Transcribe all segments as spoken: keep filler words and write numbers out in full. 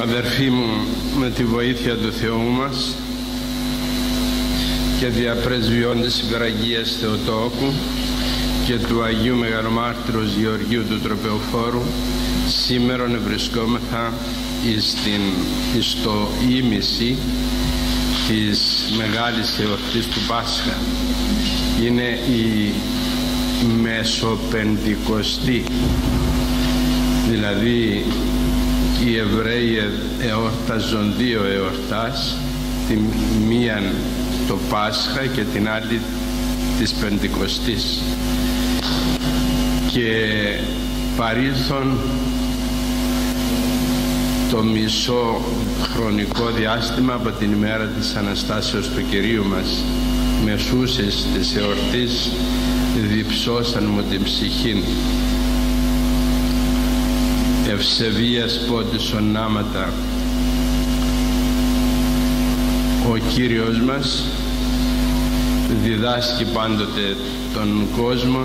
Αδερφοί μου, με τη βοήθεια του Θεού μας και δια πρεσβειών της Υπεραγίας Θεοτόκου και του Αγίου Μεγαλομάρτυρος Γεωργίου του Τροπεοφόρου, σήμερον ευρισκόμεθα εις το ήμιση της μεγάλης εορτής του Πάσχα. Είναι η Μεσοπεντηκοστή, δηλαδή οι Εβραίοι εορτάζουν δύο εορτάς, τη μίαν το Πάσχα και την άλλη της Πεντηκοστής, και παρήλθον το μισό χρονικό διάστημα από την ημέρα της Αναστάσεως του Κυρίου μας, μεσούσες της εορτής διψώσαν μου την ψυχήν, ευσεβίας πότης ονάματα. Ο Κύριος μας διδάσκει πάντοτε τον κόσμο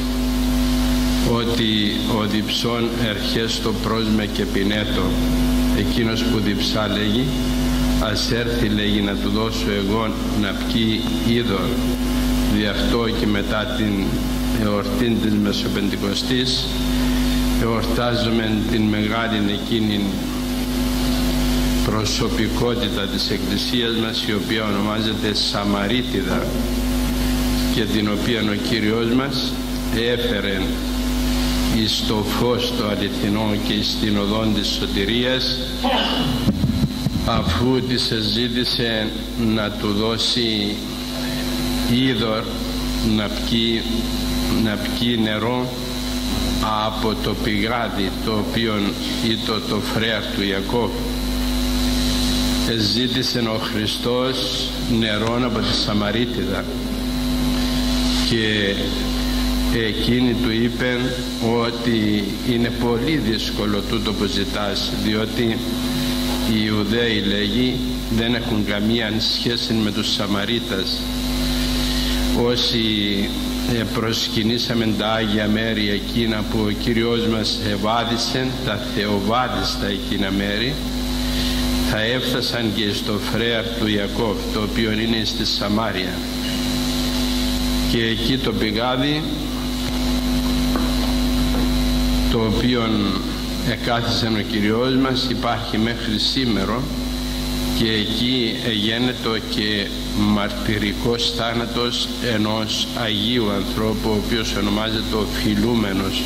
ότι ο διψών ερχέστο πρόσμε και πινέτο. Εκείνος που διψά, λέγει, ας έρθει, λέγει, να του δώσω εγώ να πιει είδωρ. Δι' αυτό και μετά την εορτή της Μεσοπεντηκοστής εορτάζουμε την μεγάλη εκείνη προσωπικότητα της Εκκλησίας μας, η οποία ονομάζεται Σαμαρίτιδα, και την οποία ο Κύριος μας έφερε εις το φως το αληθινό και εις την οδόν της σωτηρίας, αφού της ζήτησε να του δώσει είδωρ, να πιει, να πιει νερό από το πηγάδι το οποίο ήταν το φρέαρ του Ιακώβ. Ζήτησε ο Χριστός νερό από τη Σαμαρίτιδα και εκείνη του είπε ότι είναι πολύ δύσκολο τούτο που ζητάς, διότι οι Ιουδαίοι, λέγει, δεν έχουν καμία σχέση με τους Σαμαρίτας. Όσοι προσκυνήσαμε τα Άγια μέρη εκείνα που ο Κύριος μας ευάδισε, τα θεοβάδιστα εκείνα μέρη, θα έφτασαν και στο φρέαρ του Ιακώβ, το οποίο είναι στη Σαμάρια, και εκεί το πηγάδι το οποίο εκάθισε ο Κυριός μας υπάρχει μέχρι σήμερα, και εκεί γίνεται και μαρτυρικός θάνατος ενός Αγίου ανθρώπου, ο οποίος ονομάζεται ο Φιλούμενος.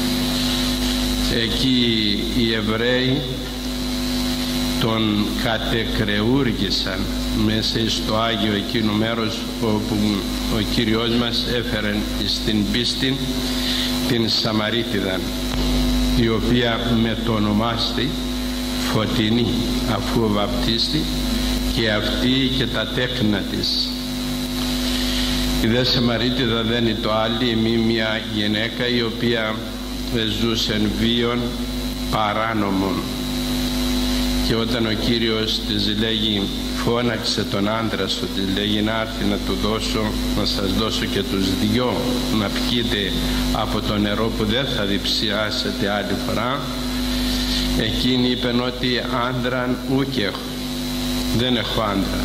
Εκεί οι Εβραίοι τον κατεκρεούργησαν μέσα στο Άγιο εκείνο μέρος όπου ο Κύριος μας έφερε στην πίστη την Σαμαρίτιδα, η οποία μετονομάστη Φωτεινή, αφού βαπτίστη, και αυτή και τα τέκνα της. Η δε Σαμαρίτιδα δεν είναι το άλλη, μη μια γυναίκα η οποία ζούσε βίων παράνομων, και όταν ο Κύριος της λέγει, φώναξε τον άντρα σου, της λέγει να έρθει να του δώσω, να σας δώσω και τους δυο να πιείτε από το νερό που δεν θα διψιάσετε άλλη φορά, εκείνη είπε ότι άντραν ούκ έχω, δεν έχω άντρα.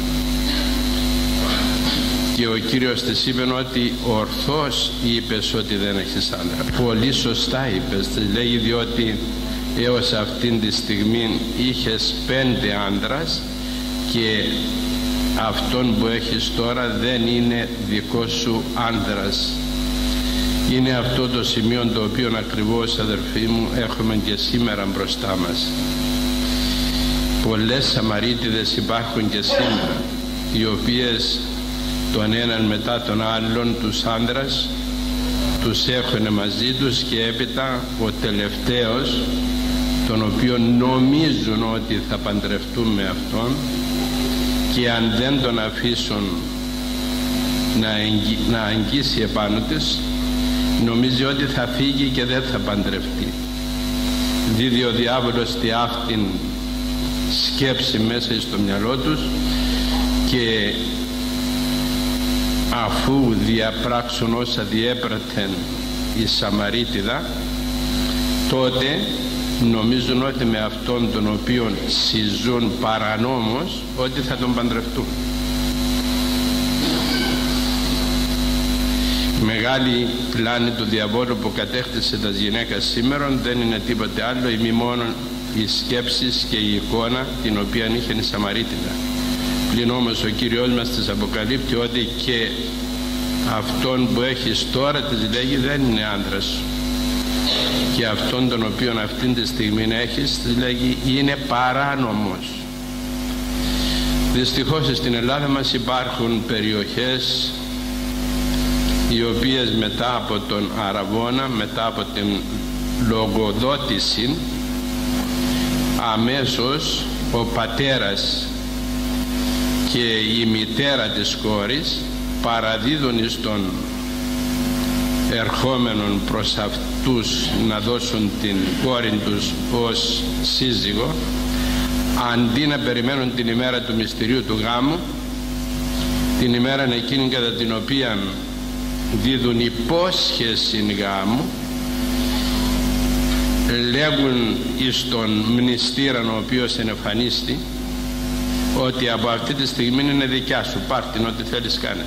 Και ο Κύριος της είπε ότι ορθώς είπες ότι δεν έχεις άντρα, πολύ σωστά είπες, της λέγει, διότι έως αυτήν τη στιγμή είχες πέντε άντρας και αυτόν που έχεις τώρα δεν είναι δικό σου άντρας. Είναι αυτό το σημείο το οποίο ακριβώς, αδερφοί μου, έχουμε και σήμερα μπροστά μας. Πολλές Σαμαρίτιδες υπάρχουν και σήμερα, οι οποίες τον έναν μετά τον άλλον τους άντρας τους έχουν μαζί τους, και έπειτα ο τελευταίος, τον οποίο νομίζουν ότι θα παντρευτούν με αυτόν, και αν δεν τον αφήσουν να, εγγυ, να αγγίσει επάνω της, νομίζει ότι θα φύγει και δεν θα παντρευτεί. Δίδει ο διάβολος τη αυτήν σκέψη μέσα στο μυαλό τους, και αφού διαπράξουν όσα διέπραξαν η Σαμαρίτιδα, τότε νομίζουν ότι με αυτόν τον οποίο συζούν παρανόμως ότι θα τον παντρευτούν. Η μεγάλη πλάνη του διαβόλου που κατέκτησε τα γυναίκα σήμερα δεν είναι τίποτε άλλο ή μη μόνο οι σκέψεις και η εικόνα την οποία είχε η Σαμαρίτιδα. Πλην όμως ο Κύριος μας της αποκαλύπτει ότι και αυτόν που έχεις τώρα, της λέγει, δεν είναι άντρας, και αυτόν τον οποίον αυτήν τη στιγμή έχεις, της λέγει, είναι παράνομος. Δυστυχώς στην Ελλάδα μας υπάρχουν περιοχές οι οποίες μετά από τον Αραβώνα, μετά από την λογοδότηση, αμέσως ο πατέρας και η μητέρα της κόρης παραδίδουν στον ερχόμενον προς αυτούς να δώσουν την κόρη τους ως σύζυγο, αντί να περιμένουν την ημέρα του μυστηρίου του γάμου, την ημέρα εκείνη κατά την οποία δίδουν υπόσχεση γάμου, λέγουν εις τον μνηστήραν ο οποίος εμφανίστη ότι από αυτή τη στιγμή είναι δικιά σου, πάρ' την, ό,τι θέλεις κάνετε.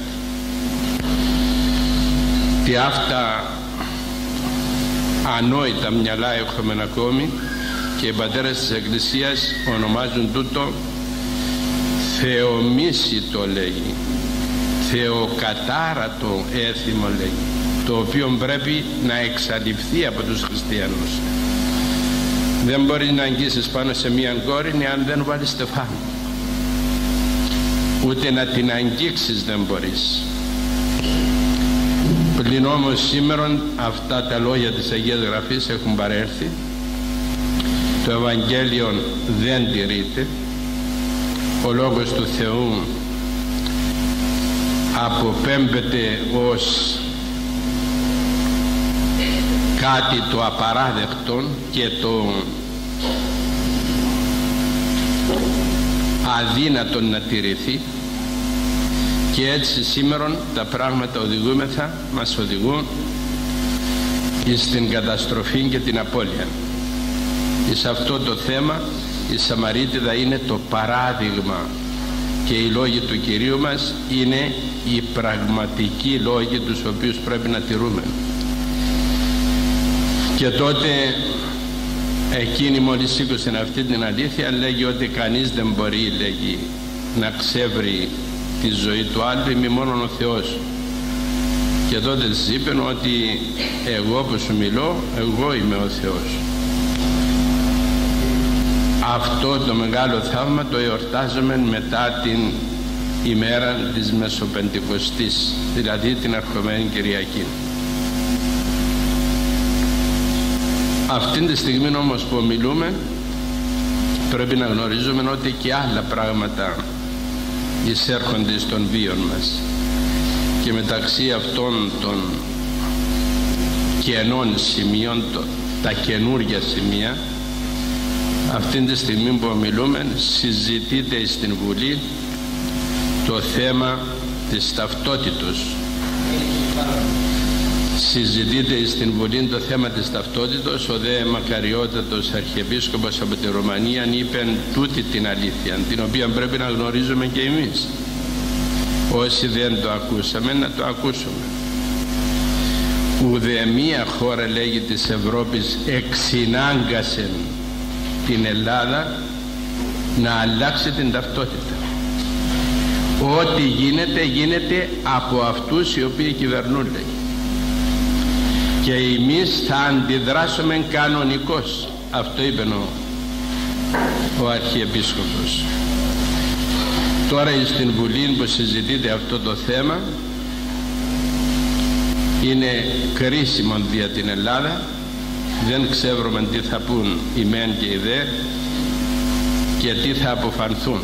Τι αυτά ανόητα μυαλά έχουμε ακόμη, και οι πατέρες της Εκκλησίας ονομάζουν τούτο θεομίσιτο, λέγει, θεοκατάρατο έθιμο, λέγει, το οποίο πρέπει να εξαλειφθεί από τους χριστιανούς. Δεν μπορείς να αγγίσεις πάνω σε μία κόρη αν δεν βάλεις στεφάνι, ούτε να την αγγίξεις δεν μπορείς. Πλην όμως σήμερα αυτά τα λόγια της Αγίας Γραφής έχουν παρέλθει, το Ευαγγέλιο δεν τηρείται, ο Λόγος του Θεού αποπέμπεται ως κάτι το απαράδεκτο και το αδύνατο να τηρηθεί, και έτσι σήμερα τα πράγματα οδηγούμεθα, μας οδηγούν στην καταστροφή και την απώλεια. Σε αυτό το θέμα η Σαμαρίτιδα είναι το παράδειγμα, και οι λόγοι του Κυρίου μας είναι οι πραγματικοί λόγοι τους οποίους πρέπει να τηρούμε. Και τότε εκείνη μόλις σήκωσε αυτή την αλήθεια, λέγει ότι κανείς δεν μπορεί, λέγει, να ξεύρει τη ζωή του άλλου μη μόνον ο Θεός. Και τότε της είπε ότι εγώ που σου μιλώ, εγώ είμαι ο Θεός. Αυτό το μεγάλο θαύμα το εορτάζουμε μετά την ημέρα της Μεσοπεντηκοστής, δηλαδή την ερχομένη Κυριακή. Αυτήν τη στιγμή όμως που μιλούμε, πρέπει να γνωρίζουμε ότι και άλλα πράγματα εισέρχονται στον βίο μας, και μεταξύ αυτών των κενών σημείων, τα καινούργια σημεία, αυτήν τη στιγμή που μιλούμε συζητείται στην Βουλή το θέμα της ταυτότητος. Συζητείται στην Βουλή το θέμα της ταυτότητος. Ο δε μακαριότατος Αρχιεπίσκοπος από τη Ρωμανία είπε τούτη την αλήθεια, την οποία πρέπει να γνωρίζουμε και εμείς. Όσοι δεν το ακούσαμε, να το ακούσουμε. Ουδέμια χώρα, λέγει, της Ευρώπης εξυνάγκασε την Ελλάδα να αλλάξει την ταυτότητα. Ό,τι γίνεται, γίνεται από αυτούς οι οποίοι κυβερνούν, λέγει. Και εμείς θα αντιδράσουμε κανονικώς. Αυτό είπε ο, ο Αρχιεπίσκοπος. Τώρα στην Βουλή που συζητείται αυτό το θέμα, είναι κρίσιμο για την Ελλάδα. Δεν ξέρουμε τι θα πούν οι μεν και οι δε και τι θα αποφανθούν.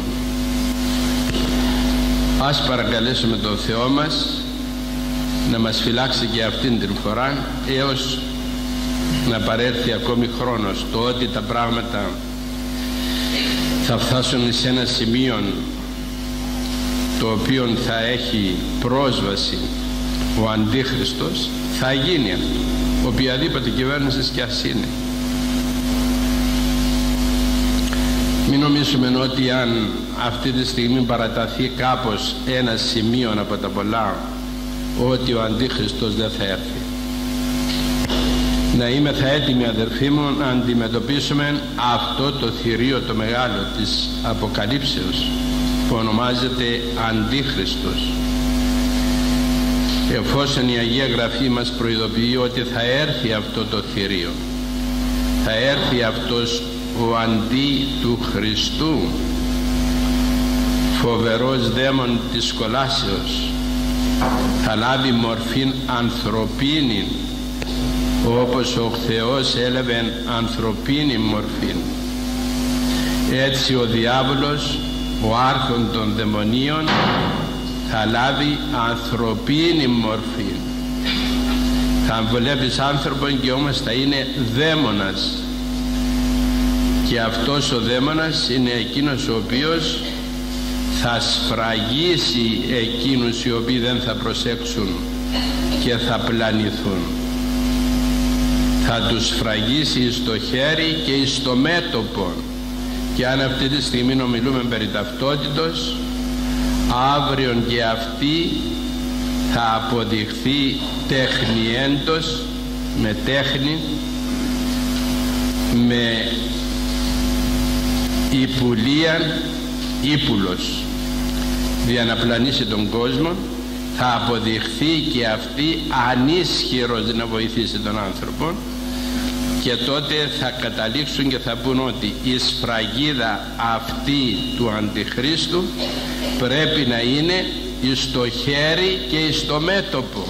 Ας παρακαλέσουμε τον Θεό μας να μας φυλάξει και αυτήν την φορά, έως να παρέλθει ακόμη χρόνος, το ότι τα πράγματα θα φτάσουν σε ένα σημείο το οποίο θα έχει πρόσβαση ο Αντίχριστος, θα γίνει αυτό, οποιαδήποτε κυβέρνηση κι ας είναι. νομίζουμε ότι αν αυτή τη στιγμή παραταθεί κάπως ένα σημείο από τα πολλά, ότι ο Αντίχριστος δεν θα έρθει. Να είμαι θα έτοιμοι, αδερφοί μου, να αντιμετωπίσουμε αυτό το θηρίο το μεγάλο της Αποκαλύψεως που ονομάζεται Αντίχριστος, εφόσον η Αγία Γραφή μας προειδοποιεί ότι θα έρθει αυτό το θηρίο, θα έρθει αυτός ο αντί του Χριστού, φοβερός δαίμον της κολάσεως, θα λάβει μορφήν ανθρωπίνη, όπως ο Θεός έλαβε ανθρωπίνη μορφή. Έτσι ο διάβολος, ο άρχον των δαιμονίων, θα λάβει ανθρωπίνη μορφή. Θα βλέπεις άνθρωπον και όμως θα είναι δαίμονας, και αυτός ο δαίμονας είναι εκείνος ο οποίος θα σφραγίσει εκείνους οι οποίοι δεν θα προσέξουν και θα πλανηθούν. Θα τους σφραγίσει στο χέρι και στο μέτωπο. Και αν αυτή τη στιγμή ομιλούμε περί ταυτότητος, αύριον και αυτή θα αποδειχθεί τεχνιέντος, με τέχνη, με υπουλίαν ύπουλος, για να πλανήσει τον κόσμο. Θα αποδειχθεί και αυτή ανίσχυρος να βοηθήσει τον άνθρωπο, και τότε θα καταλήξουν και θα πούν ότι η σφραγίδα αυτή του Αντιχρίστου πρέπει να είναι στο χέρι και στο μέτωπο.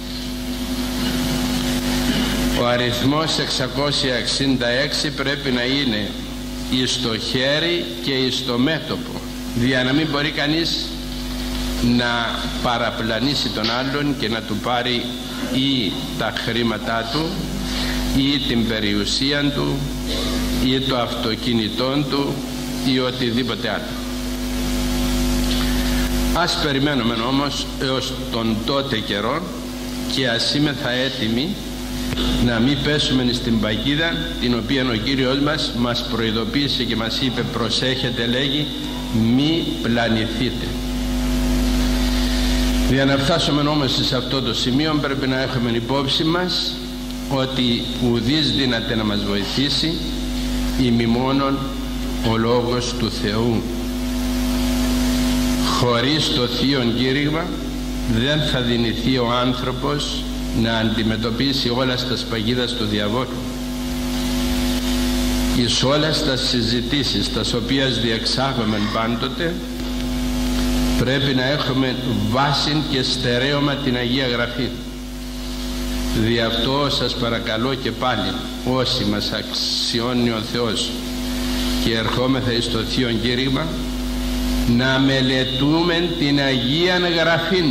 Ο αριθμός εξακόσια εξήντα έξι πρέπει να είναι στο χέρι και στο μέτωπο, για να μην μπορεί κανείς να παραπλανήσει τον άλλον και να του πάρει ή τα χρήματά του ή την περιουσία του ή το αυτοκίνητό του ή οτιδήποτε άλλο. Ας περιμένουμε όμως έως τον τότε καιρό, και ας είμεθα έτοιμοι να μην πέσουμε στην παγίδα την οποία ο Κύριος μας μας προειδοποίησε και μας είπε, προσέχετε, λέγει, μη πλανηθείτε. Για να φτάσουμε όμως σε αυτό το σημείο πρέπει να έχουμε υπόψη μας ότι ουδής δύναται να μας βοηθήσει ημί μόνον ο Λόγος του Θεού. Χωρίς το Θείον κήρυγμα δεν θα δυνηθεί ο άνθρωπος να αντιμετωπίσει όλα στα σπαγίδας του διαβόλου. Εις όλες τα συζητήσεις τας οποίες διεξάγουμε πάντοτε πρέπει να έχουμε βάση και στερέωμα την Αγία Γραφή. Δι' αυτό σας παρακαλώ και πάλι, όσοι μας αξιώνει ο Θεός και ερχόμεθα εις το Θείον κήρυγμα, να μελετούμε την Αγία Γραφήν,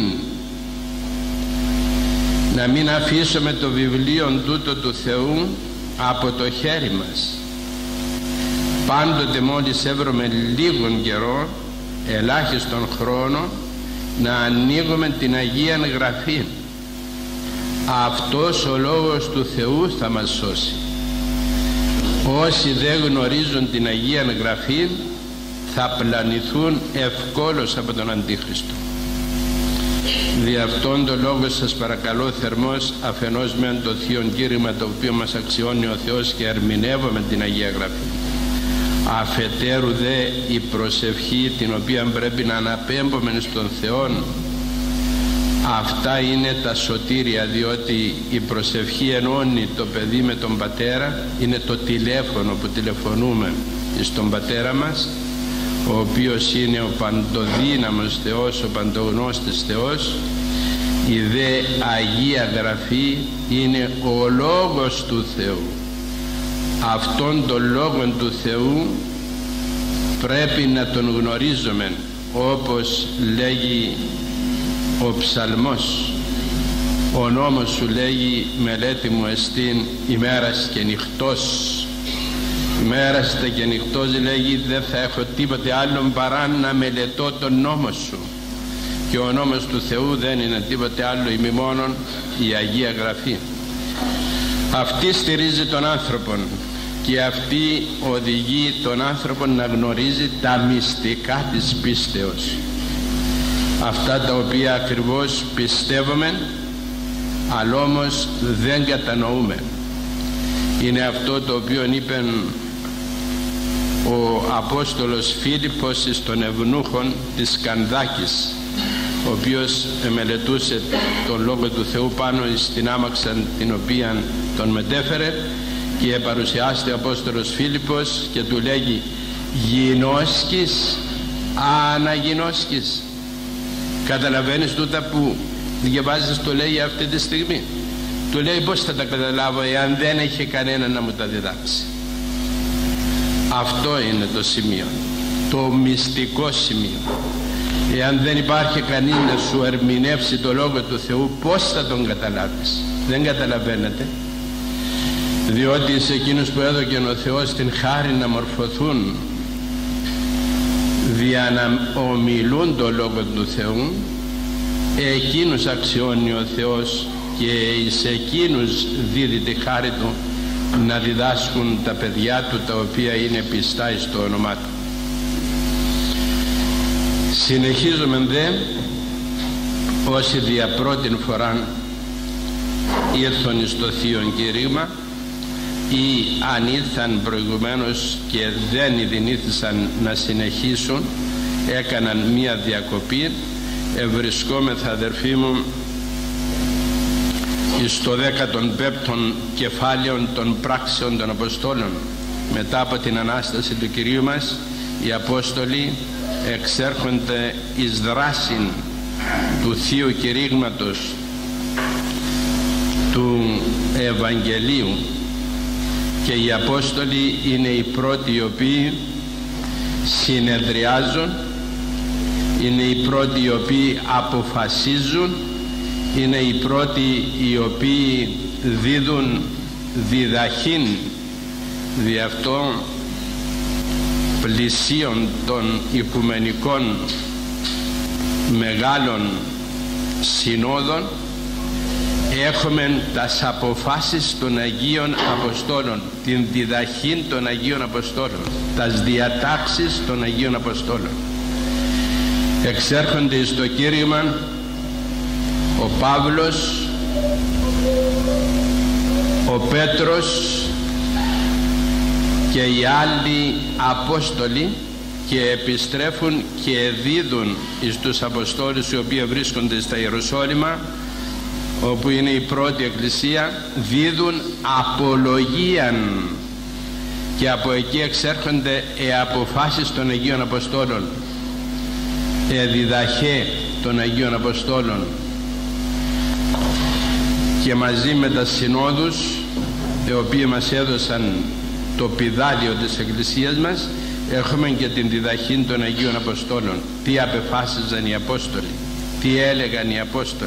να μην αφήσουμε το βιβλίο τούτο του Θεού από το χέρι μας. Πάντοτε μόλις έβρωμε λίγον καιρό, ελάχιστον χρόνο, να ανοίγουμε την Αγία Γραφή. Αυτός ο Λόγος του Θεού θα μας σώσει. Όσοι δεν γνωρίζουν την Αγία Γραφή θα πλανηθούν ευκόλως από τον Αντίχριστο. Δι' αυτόν τον λόγο σας παρακαλώ θερμός, αφενός μεν το Θείον κήρυγμα το οποίο μας αξιώνει ο Θεός και ερμηνεύουμε την Αγία Γραφή, αφετέρου δε η προσευχή την οποία πρέπει να αναπέμπουμε στον Θεό. Αυτά είναι τα σωτήρια, διότι η προσευχή ενώνει το παιδί με τον πατέρα, είναι το τηλέφωνο που τηλεφωνούμε στον πατέρα μας, ο οποίος είναι ο παντοδύναμος Θεός, ο παντογνώστης Θεός. Η δε Αγία Γραφή είναι ο Λόγος του Θεού. Αυτόν τον Λόγο του Θεού πρέπει να τον γνωρίζουμε, όπως λέγει ο ψαλμός. Ο νόμος σου, λέγει, μελέτη μου εστίν ημέρας και νυχτός. Ημέρας και νυχτός, λέγει, δεν θα έχω τίποτε άλλο παρά να μελετώ τον νόμο σου. Και ο νόμος του Θεού δεν είναι τίποτε άλλο ημί μόνον η Αγία Γραφή. Αυτή στηρίζει τον άνθρωπον και αυτή οδηγεί τον άνθρωπο να γνωρίζει τα μυστικά της πίστεως, αυτά τα οποία ακριβώς πιστεύουμε αλλά όμως δεν κατανοούμε. Είναι αυτό το οποίο είπε ο Απόστολος Φίλιππος στον Ευνούχον της Κανδάκης, ο οποίος μελετούσε τον Λόγο του Θεού πάνω στην άμαξα την οποία τον μετέφερε, και παρουσιάζεται ο Απόστολος Φίλιππος και του λέγει «Γινώσκεις, αναγινώσκεις». Καταλαβαίνεις τούτα που διαβάζεις, το λέει αυτή τη στιγμή. Του λέει πώς θα τα καταλάβω εάν δεν έχει κανένα να μου τα διδάξει. Αυτό είναι το σημείο, το μυστικό σημείο. Εάν δεν υπάρχει κανείς να σου ερμηνεύσει το Λόγο του Θεού, πώς θα τον καταλάβεις? Δεν καταλαβαίνετε, διότι σε εκείνους που έδωκε ο Θεός την χάρη να μορφωθούν δια να ομιλούν το Λόγο του Θεού, εκείνους αξιώνει ο Θεός και σε εκείνους δίδει τη χάρη Του να διδάσκουν τα παιδιά Του, τα οποία είναι πιστά εις το όνομά Του. Συνεχίζουμε δε, όσοι δια πρώτην φοράν ήρθαν εις το Θείον Κήρυγμα ή αν ήρθαν προηγουμένως και δεν ειδηνήθησαν να συνεχίσουν, έκαναν μία διακοπή. Ευρισκόμεθα, αδερφοί μου, στο δέκατον πέμπτον κεφάλαιο των πράξεων των Αποστόλων. Μετά από την Ανάσταση του Κυρίου μας, οι Απόστολοι εξέρχονται εις δράση του Θείου Κηρύγματος του Ευαγγελίου, και οι Απόστολοι είναι οι πρώτοι οι οποίοι συνεδριάζουν, είναι οι πρώτοι οι οποίοι αποφασίζουν, είναι οι πρώτοι οι οποίοι δίδουν διδαχήν δι' αυτό πλησίων των οικουμενικών μεγάλων συνόδων. Έχουμε τας αποφάσεις των Αγίων Αποστόλων, την διδαχήν των Αγίων Αποστόλων, τας διατάξεις των Αγίων Αποστόλων. Εξέρχονται στο κήρυγμα ο Παύλος, ο Πέτρος και οι άλλοι Απόστολοι, και επιστρέφουν και δίδουν εις τους Αποστόλους οι οποίοι βρίσκονται στα Ιεροσόλυμα, όπου είναι η πρώτη εκκλησία, δίδουν απολογίαν, και από εκεί εξέρχονται οι αποφάσεις των Αγίων Αποστόλων, οι διδαχέ των Αγίων Αποστόλων, και μαζί με τα συνόδους οι οποίοι μας έδωσαν το πηδάλιο της εκκλησίας μας, έχουμε και την διδαχή των Αγίων Αποστόλων. Τι απεφάσιζαν οι Απόστολοι, τι έλεγαν οι Απόστολοι.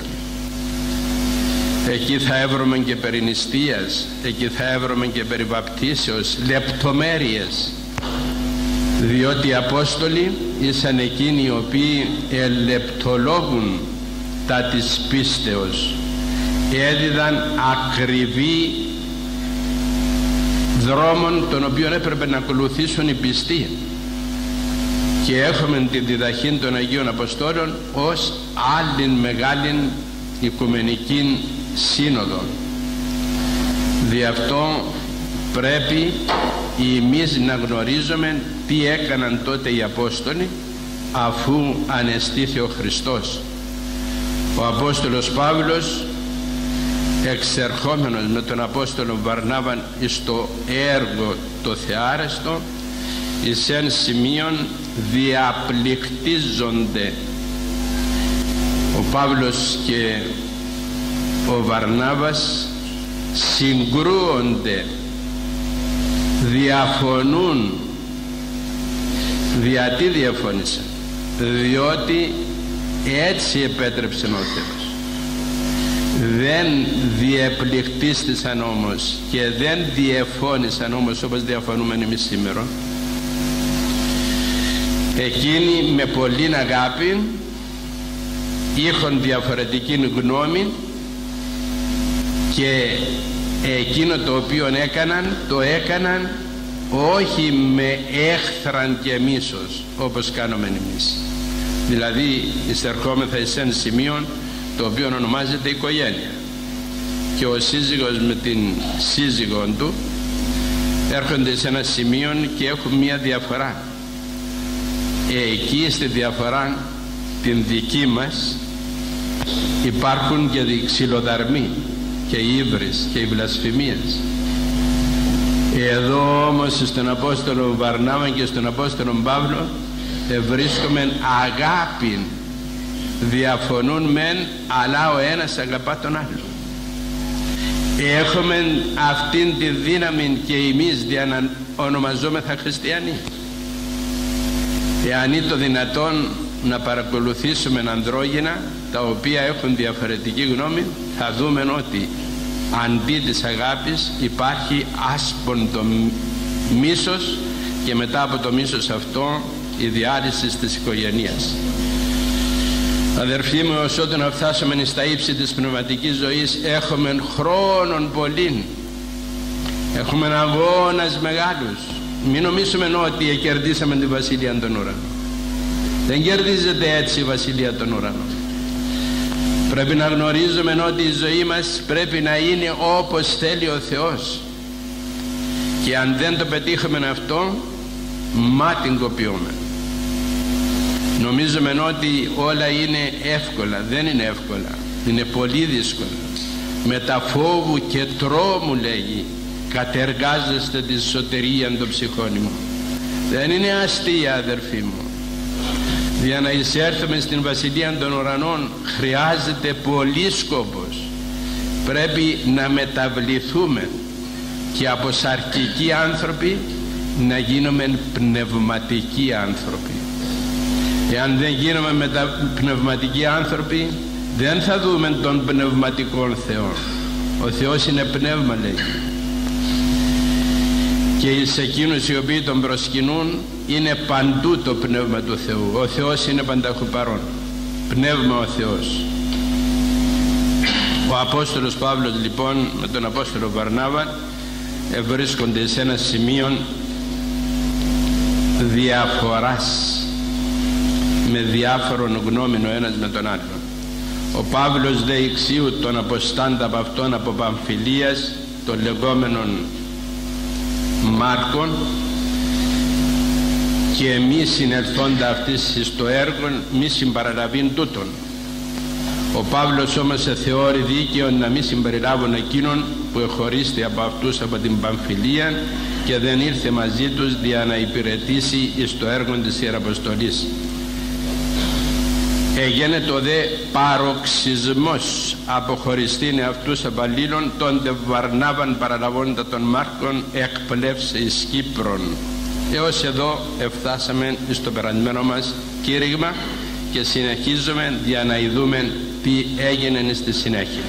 Εκεί θα έβρωμε και περί νηστείας, εκεί θα έβρωμε και περί βαπτίσεως, λεπτομέρειες, διότι οι Απόστολοι ήσαν εκείνοι οι οποίοι ελεπτολόγουν τα της πίστεως, έδιδαν ακριβή δρόμων των οποίων έπρεπε να ακολουθήσουν οι πιστοί, και έχουμε τη διδαχή των Αγίων Αποστόλων ως άλλη μεγάλη οικουμενική σύνοδο. Δι' αυτό πρέπει εμείς να γνωρίζουμε τι έκαναν τότε οι Απόστολοι αφού ανεστήθη ο Χριστός. Ο Απόστολος Παύλος, εξερχόμενος με τον Απόστολο Βαρνάβαν στο έργο το θεάρεστο, εις εν σημείων διαπληκτίζονται ο Παύλος και ο Βαρνάβας, συγκρούονται, διαφωνούν. Δια τι διαφώνησαν? Διότι έτσι επέτρεψε ο Θεός. Δεν διεπληκτίστησαν όμως και δεν διεφώνησαν όμως όπως διαφωνούμε εμείς σήμερα. Εκείνοι με πολλή αγάπη είχαν διαφορετική γνώμη, και εκείνο το οποίο έκαναν, το έκαναν όχι με έχθραν και μίσος όπως κάνουμε εμείς. Δηλαδή εισερχόμεθα εις ένα σημείο το οποίο ονομάζεται οικογένεια, και ο σύζυγος με την σύζυγον του έρχονται σε ένα σημείο και έχουν μία διαφορά. Ε, εκεί στη διαφορά την δική μας υπάρχουν και οι ξυλοδαρμοί και οι ύβρις και οι βλασφημίες. Εδώ όμως στον Απόστολο Βαρνάβα και στον Απόστολο Παύλο βρίσκουμε αγάπη. Διαφωνούν μεν, αλλά ο ένας αγαπά τον άλλο. Έχουμε αυτήν τη δύναμη και εμείς για να ονομαζόμεθα χριστιανοί. Εάν είναι το δυνατόν να παρακολουθήσουμε ανδρόγυνα τα οποία έχουν διαφορετική γνώμη, θα δούμε ότι αντί της αγάπης υπάρχει άσποντο μίσος, και μετά από το μίσος αυτό η διάλυση της οικογένειας. Αδερφοί μου, ως όταν να φτάσουμε στα ύψη της πνευματικής ζωής, έχουμε χρόνον πολύ, έχουμε αγώνας μεγάλους. Μην νομίζουμε ότι κερδίσαμε τη Βασιλεία των Ουρανών. Δεν κερδίζεται έτσι η Βασιλεία των Ουρανών. Πρέπει να γνωρίζουμε ότι η ζωή μας πρέπει να είναι όπως θέλει ο Θεός, και αν δεν το πετύχουμε αυτό, μα την κοπιούμε. Νομίζουμε ότι όλα είναι εύκολα. Δεν είναι εύκολα, είναι πολύ δύσκολα. Με τα φόβου και τρόμου, λέγει, κατεργάζεστε τη σωτηρία των ψυχών μου. Δεν είναι αστεία, αδερφοί μου. Για να εισέρθουμε στην Βασιλεία των Ουρανών χρειάζεται πολύ σκόπος. Πρέπει να μεταβληθούμε και από σαρκικοί άνθρωποι να γίνουμε πνευματικοί άνθρωποι. Εάν δεν γίνουμε μετα... πνευματικοί άνθρωποι, δεν θα δούμε τον πνευματικό Θεό. Ο Θεός είναι πνεύμα, λέει, και εις εκείνους οι οποίοι τον προσκυνούν είναι παντού το πνεύμα του Θεού. Ο Θεός είναι πανταχού παρόν. Πνεύμα ο Θεός. Ο Απόστολος Παύλος λοιπόν με τον Απόστολο Βαρνάβα βρίσκονται σε ένα σημείο διαφοράς, με διάφορον γνώμη ο ένας με τον άλλον. Ο Παύλος δε εξίου τον αποστάντα από αυτόν από Παμφιλίας, των λεγόμενων Μάρκων, και εμείς συνελθόντα αυτής εις το έργο μη συμπαραλαβήν τούτον. Ο Παύλος όμως θεώρη δίκαιο να μη συμπεριλάβουν εκείνον που εχωρίστη από αυτούς από την Παμφιλία και δεν ήρθε μαζί τους για να υπηρετήσει εις το έργο της Ιεραποστολής. Έγινε το δε παροξισμός αποχωριστήν αυτούς απαλλήλων, τον δε Βαρνάβαν παραλαβώντα των Μάρκων εκπλεύσε εις Κύπρον. Έως εδώ εφτάσαμε στο περασμένο μας κήρυγμα και συνεχίζουμε για να ειδούμε τι έγινε στη συνέχεια.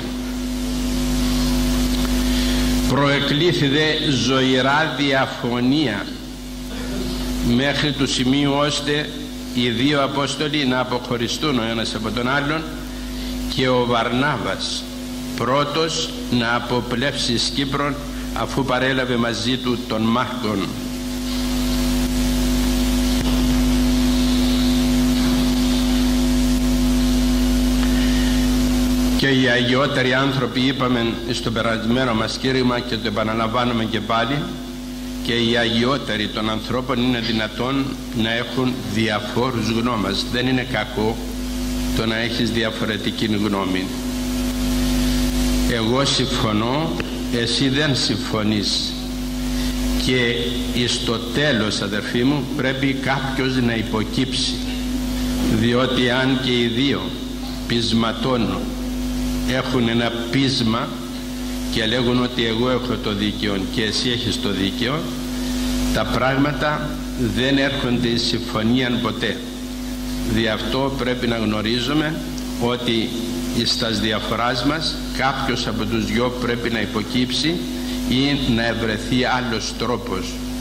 Προεκλήθη δε ζωηρά διαφωνία μέχρι του σημείου ώστε οι δύο Απόστολοι να αποχωριστούν ο ένας από τον άλλον και ο Βαρνάβας πρώτος να αποπλέψει εις Κύπρον αφού παρέλαβε μαζί του τον Μάρκον. Και οι αγιότεροι άνθρωποι, είπαμε στο περασμένο μας κήρυγμα και το επαναλαμβάνουμε και πάλι, και οι αγιότεροι των ανθρώπων είναι δυνατόν να έχουν διαφόρους γνώμες. Δεν είναι κακό το να έχεις διαφορετική γνώμη. Εγώ συμφωνώ, εσύ δεν συμφωνείς, και στο τέλος, αδερφοί μου, πρέπει κάποιος να υποκύψει, διότι αν και οι δύο πεισματώνουν, έχουν ένα πείσμα και λέγουν ότι εγώ έχω το δίκαιο και εσύ έχεις το δίκαιο, τα πράγματα δεν έρχονται η συμφωνία ποτέ. Δι' αυτό πρέπει να γνωρίζουμε ότι στα διαφοράς μας κάποιος από τους δυο πρέπει να υποκύψει ή να ευρεθεί άλλος τρόπος.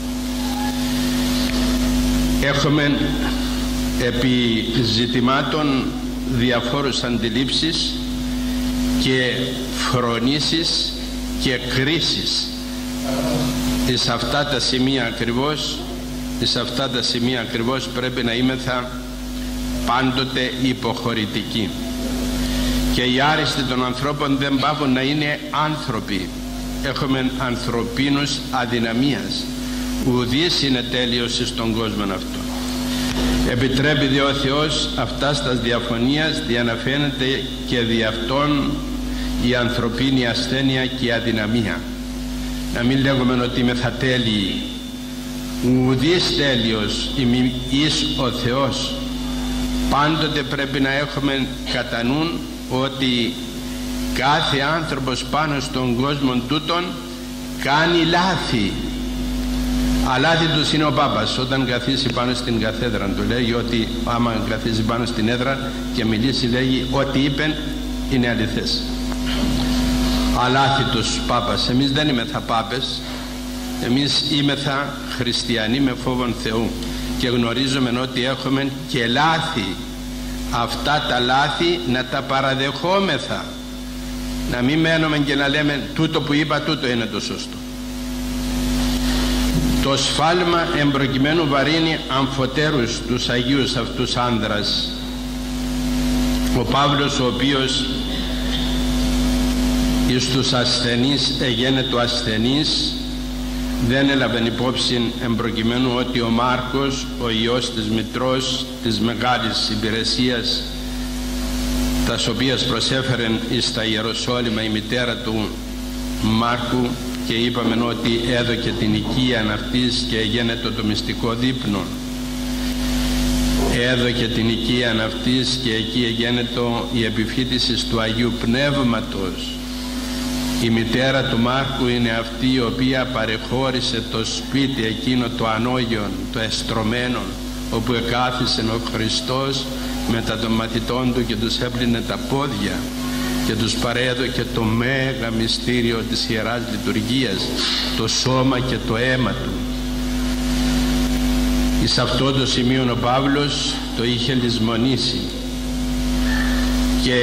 Έχουμε επί ζητημάτων διαφόρους αντιλήψεις και φρονήσεις και κρίσεις. εις αυτά τα σημεία ακριβώς εις αυτά τα σημεία ακριβώς πρέπει να είμεθα πάντοτε υποχωρητικοί. Και οι άριστοι των ανθρώπων δεν πάβουν να είναι άνθρωποι. Έχουμε ανθρωπίνους αδυναμίας. Ουδής είναι τέλειος στον κόσμο αυτό. Επιτρέπει δε ο Θεός αυτά στα διαφωνίας διαναφαίνεται και δι' αυτόν η ανθρωπίνη ασθένεια και η αδυναμία. Να μην λέγουμε ότι είμαι θα τέλειοι. Ουδής τέλειος εις ο Θεός. Πάντοτε πρέπει να έχουμε κατά νου ότι κάθε άνθρωπος πάνω στον κόσμο τούτον κάνει λάθη. Αλάθη τους είναι ο Πάπας όταν καθίσει πάνω στην καθέδρα του, λέγει ότι άμα καθίσει πάνω στην έδρα και μιλήσει, λέγει ότι είπε είναι αληθές. Αλάθη τους Πάπας. Εμείς δεν είμεθα Πάπες, εμείς είμεθα χριστιανοί με φόβον Θεού και γνωρίζουμε ότι έχουμε και λάθη. Αυτά τα λάθη να τα παραδεχόμεθα, να μην μένουμε και να λέμε τούτο που είπα τούτο είναι το σωστό. Το σφάλμα εμπροκειμένου βαρύνει αμφωτέρους τους Αγίους αυτούς άνδρας. Ο Παύλος, ο οποίος εις τους ασθενείς εγένετο ασθενής, δεν έλαβε υπόψη εμπροκειμένου ότι ο Μάρκος, ο ιός της μητρός της μεγάλης υπηρεσίας, τας οποίας προσέφερε εις τα Ιεροσόλυμα η μητέρα του Μάρκου, και είπαμε ότι έδωκε την οικίαν αυτής και εγένετο το μυστικό δείπνο. Έδωκε την οικίαν αυτής και εκεί εγένετο η επιφύτηση του Αγίου Πνεύματος. Η μητέρα του Μάρκου είναι αυτή η οποία παρεχώρησε το σπίτι εκείνο το ανώγιον, το εστρωμένο, όπου εκάθισε ο Χριστός μετά των μαθητών του και τους έπλυνε τα πόδια και τους παρέδωκε το μέγα μυστήριο της Ιεράς Λειτουργίας, το σώμα και το αίμα του. Εις αυτό το σημείο ο Παύλος το είχε λησμονήσει και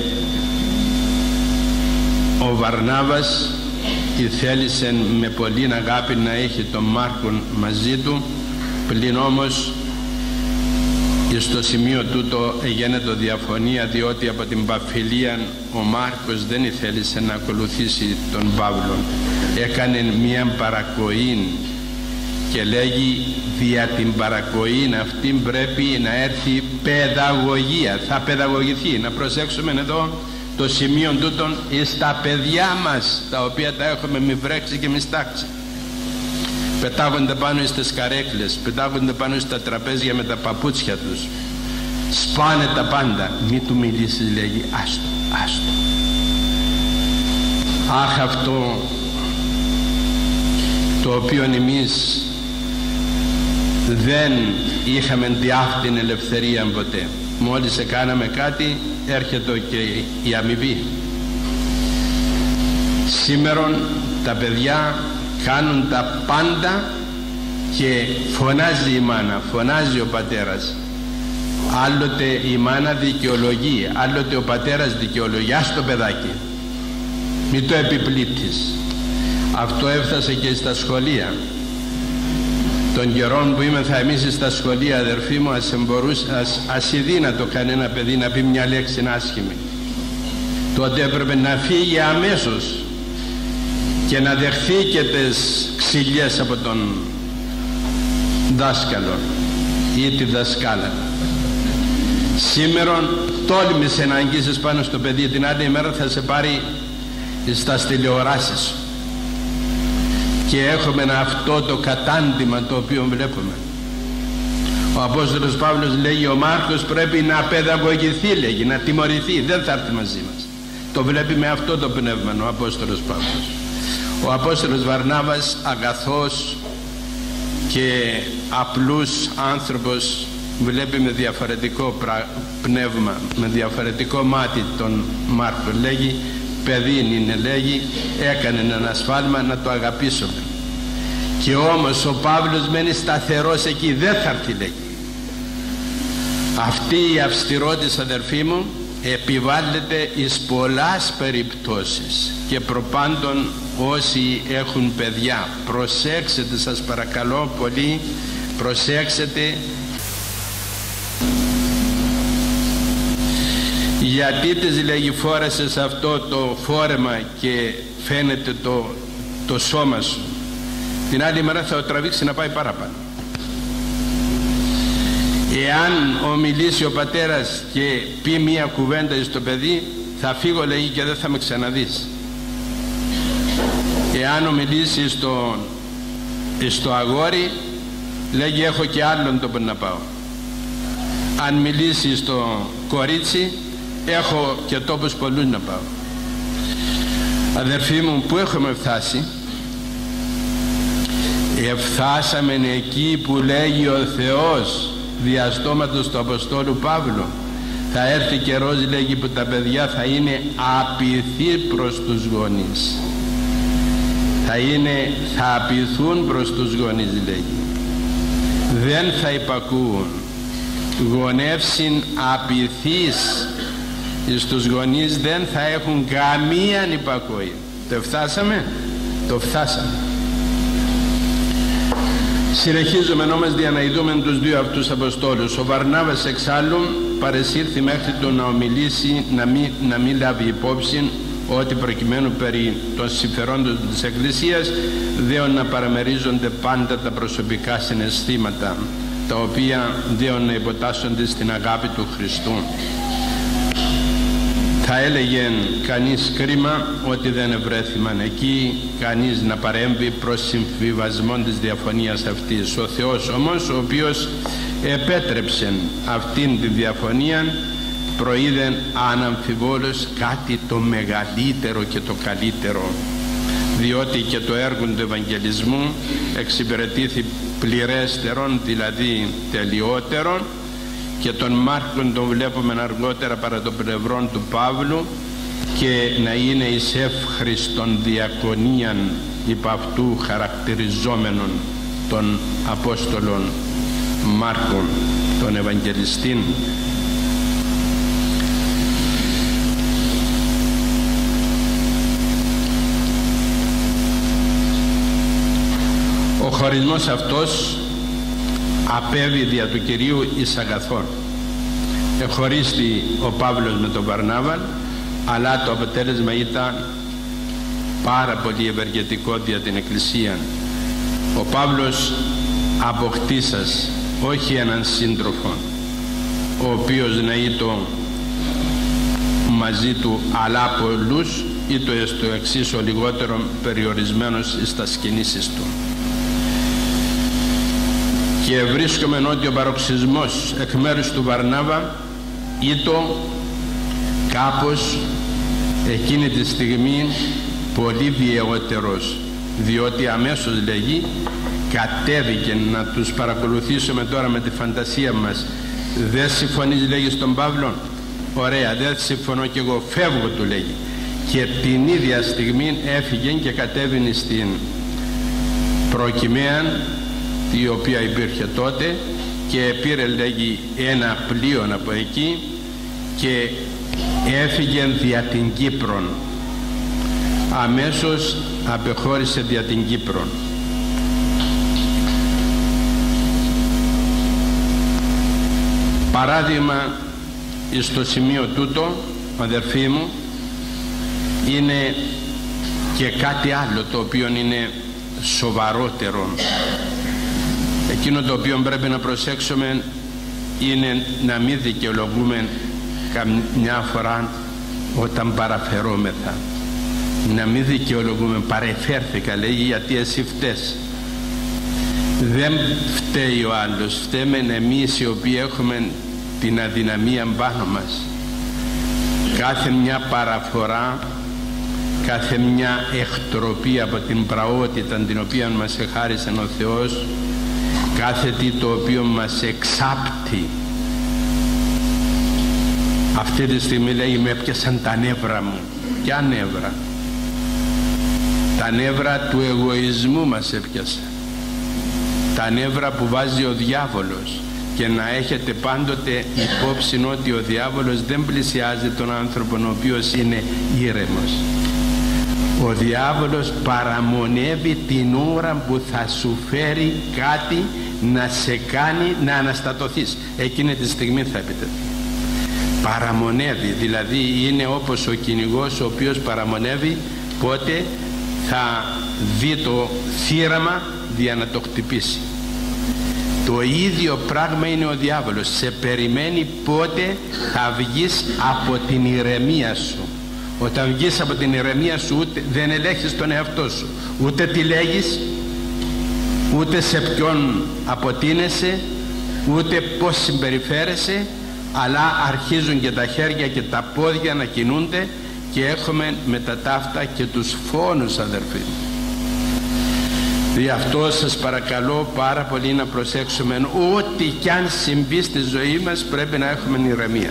ο Βαρνάβας τη θέλησε με πολλή αγάπη να έχει τον Μάρκον μαζί του, πλην όμως στο σημείο τούτο εγένετο διαφωνία, διότι από την Παμφυλία ο Μάρκος δεν ήθελε να ακολουθήσει τον Παύλο. Έκανε μία παρακοή και λέγει δια την παρακοή αυτή πρέπει να έρθει παιδαγωγία, θα παιδαγωγηθεί. Να προσέξουμε εδώ το σημείο τούτον εις τα παιδιά μας, τα οποία τα έχουμε μη βρέξει και μη στάξει. Πετάγονται πάνω στις καρέκλες, πετάγονται πάνω στα τραπέζια με τα παπούτσια τους, σπάνε τα πάντα. Μη του μιλήσεις, λέγει, άστο, άστο. Αχ, αυτό το οποίο εμείς δεν είχαμε διάφτην ελευθερία ποτέ. Μόλις έκαναμε κάτι έρχεται και η αμοιβή. Σήμερον τα παιδιά κάνουν τα πάντα και φωνάζει η μάνα, φωνάζει ο πατέρας. Άλλοτε η μάνα δικαιολογεί, άλλοτε ο πατέρας δικαιολογεί. Ας το παιδάκι, μη το επιπλήττεις. Αυτό έφτασε και στα σχολεία. Των καιρών που είμεθα εμείς στα σχολεία, αδερφοί μου, ας, ας, ας ειδύνατο κανένα παιδί να πει μια λέξη άσχημη. Τότε έπρεπε να φύγει αμέσως και να δεχθεί και τις ξυλιές από τον δάσκαλο ή τη δασκάλα. Σήμερον τόλμησε να αγγίσεις πάνω στο παιδί, την άλλη ημέρα θα σε πάρει στα τηλεοράσεις. Και έχουμε αυτό το κατάντημα το οποίο βλέπουμε. Ο Απόστολος Παύλος λέγει ο Μάρκος πρέπει να παιδαγωγηθεί, λέγει, να τιμωρηθεί, δεν θα έρθει μαζί μας. Το βλέπει με αυτό το πνεύμα ο Απόστολος Παύλος. Ο Απόστολος Βαρνάβας, αγαθός και απλούς άνθρωπος, βλέπει με διαφορετικό πνεύμα, με διαφορετικό μάτι τον Μάρκο. Λέγει παιδί είναι, λέγει, έκανε ένα σφάλμα, να το αγαπήσουμε. Και όμως ο Παύλος μένει σταθερός εκεί, δεν θα έρθει, λέγει. Αυτή η αυστηρότητα, αδερφοί μου, επιβάλλεται εις πολλάς περιπτώσεις και προπάντων όσοι έχουν παιδιά, προσέξτε, σας παρακαλώ πολύ, προσέξτε, γιατί τις λέγει φόρεσες αυτό το φόρεμα και φαίνεται το, το σώμα σου, την άλλη μέρα θα το τραβήξει να πάει παραπάνω. Εάν ομιλήσει ο πατέρας και πει μία κουβέντα στο παιδί, θα φύγω, λέγει, και δεν θα με ξαναδείς. Εάν ομιλήσει στο, στο αγόρι, λέγει, έχω και άλλον τόπο να πάω. Αν μιλήσει στο κορίτσι, έχω και τόπους πολλούς να πάω. Αδερφοί μου, πού έχουμε φτάσει? Εφτάσαμε εκεί που λέγει ο Θεός διαστόματος του Αποστόλου Παύλου, θα έρθει καιρός, λέγει, που τα παιδιά θα είναι απειθοί προς τους γονείς. Θα είναι, θα απειθούν προς τους γονείς, λέγει. Δεν θα υπακούουν. Γονεύσιν απειθείς στους γονείς, δεν θα έχουν καμία υπακοή. Το φτάσαμε, το φτάσαμε. Συνεχίζουμε όμως για να ειδούμε τους δύο αυτούς Αποστόλους. Ο Βαρνάβας εξάλλου παρεσύρθη μέχρι το να ομιλήσει, να μην, να μην λάβει υπόψη ότι προκειμένου περί των συμφερόντων της Εκκλησίας δέον να παραμερίζονται πάντα τα προσωπικά συναισθήματα, τα οποία δέον να υποτάσσονται στην αγάπη του Χριστού. Θα έλεγε κανείς κρίμα ότι δεν ευρέθημαν εκεί κανείς να παρέμβει προς συμφιβασμό της διαφωνίας αυτής. Ο Θεός όμως, ο οποίος επέτρεψε αυτήν τη διαφωνία, προείδεν αναμφιβόλως κάτι το μεγαλύτερο και το καλύτερο, διότι και το έργο του Ευαγγελισμού εξυπηρετήθη πληρέστερον, δηλαδή τελειότερον, και τον Μάρκον τον βλέπουμε αργότερα παρά το πλευρόν του Παύλου, και να είναι εις εύχριστον διακονίαν υπ' αυτού χαρακτηριζόμενων των Απόστολων Μάρκων, των Ευαγγελιστήν. Ο χωρισμός αυτός απέβη δια του Κυρίου εις αγαθόν. Εχωρίστη ο Παύλος με τον Βαρνάβαν, αλλά το αποτέλεσμα ήταν πάρα πολύ ευεργετικό δια την Εκκλησία. Ο Παύλος αποκτήσας όχι έναν σύντροφο ο οποίος να είτο μαζί του, αλλά πολλούς, ή το εστω εξής ο λιγότερο περιορισμένος στα κινήσεις του. Και βρίσκουμε ότι ο παροξισμός εκ μέρους του Βαρνάβα ήτο κάπως εκείνη τη στιγμή πολύ βιαιότερος, διότι αμέσως, λέγει, κατέβηκε να τους παρακολουθήσουμε τώρα με τη φαντασία μας. Δεν συμφωνείς, λέγει, στον Παύλο? Ωραία, δεν συμφωνώ κι εγώ, φεύγω, του λέγει. Και την ίδια στιγμή έφυγε και κατέβηνε στην Προκυμαία, η οποία υπήρχε τότε, και πήρε, λέγει, ένα πλοίο από εκεί και έφυγε δια την Κύπρον. Αμέσως απεχώρησε δια την Κύπρον. Παράδειγμα στο σημείο τούτο, αδερφοί μου, είναι και κάτι άλλο το οποίο είναι σοβαρότερο. Εκείνο το οποίο πρέπει να προσέξουμε είναι να μην δικαιολογούμε καμιά φορά όταν παραφερόμεθα. Να μην δικαιολογούμε, παρεφέρθηκα, λέγει, γιατί εσύ φταίς. Δεν φταίει ο άλλος, φταίμε εμείς οι οποίοι έχουμε την αδυναμία πάνω μας. Κάθε μια παραφορά, κάθε μια εκτροπή από την πραότητα την οποία μας εχάρισε ο Θεός, κάθε τι το οποίο μας εξάπτει. Αυτή τη στιγμή, λέει, με έπιασαν τα νεύρα μου. Ποια νεύρα? Τα νεύρα του εγωισμού μας έπιασαν. Τα νεύρα που βάζει ο διάβολος. Και να έχετε πάντοτε υπόψη ότι ο διάβολος δεν πλησιάζει τον άνθρωπο ο οποίος είναι ήρεμος. Ο διάβολος παραμονεύει την ώρα που θα σου φέρει κάτι να σε κάνει να αναστατωθείς. Εκείνη τη στιγμή θα επιτεθεί. Παραμονεύει, δηλαδή είναι όπως ο κυνηγός ο οποίος παραμονεύει πότε θα δει το θύραμα για να το χτυπήσει. Το ίδιο πράγμα είναι ο διάβολος. Σε περιμένει πότε θα βγεις από την ηρεμία σου. Όταν βγεις από την ηρεμία σου, ούτε, δεν ελέγχεις τον εαυτό σου, ούτε τι λέγεις, ούτε σε ποιον αποτείνεσαι, ούτε πώς συμπεριφέρεσαι, αλλά αρχίζουν και τα χέρια και τα πόδια να κινούνται και έχουμε με τα ταύτα και τους φόνους, αδερφοί. Γι' αυτό σας παρακαλώ πάρα πολύ να προσέξουμε, ό,τι κι αν συμβεί στη ζωή μας πρέπει να έχουμε ηρεμία.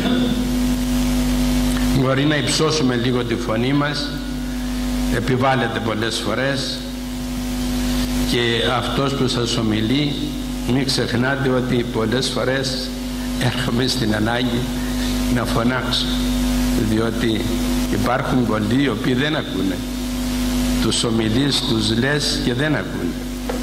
Μπορεί να υψώσουμε λίγο τη φωνή μας, επιβάλλεται πολλές φορές, και αυτός που σας ομιλεί μην ξεχνάτε ότι πολλές φορές έρχομαι στην ανάγκη να φωνάξω, διότι υπάρχουν πολλοί οι οποίοι δεν ακούνε. Τους ομιλείς, τους λες και δεν ακούνε.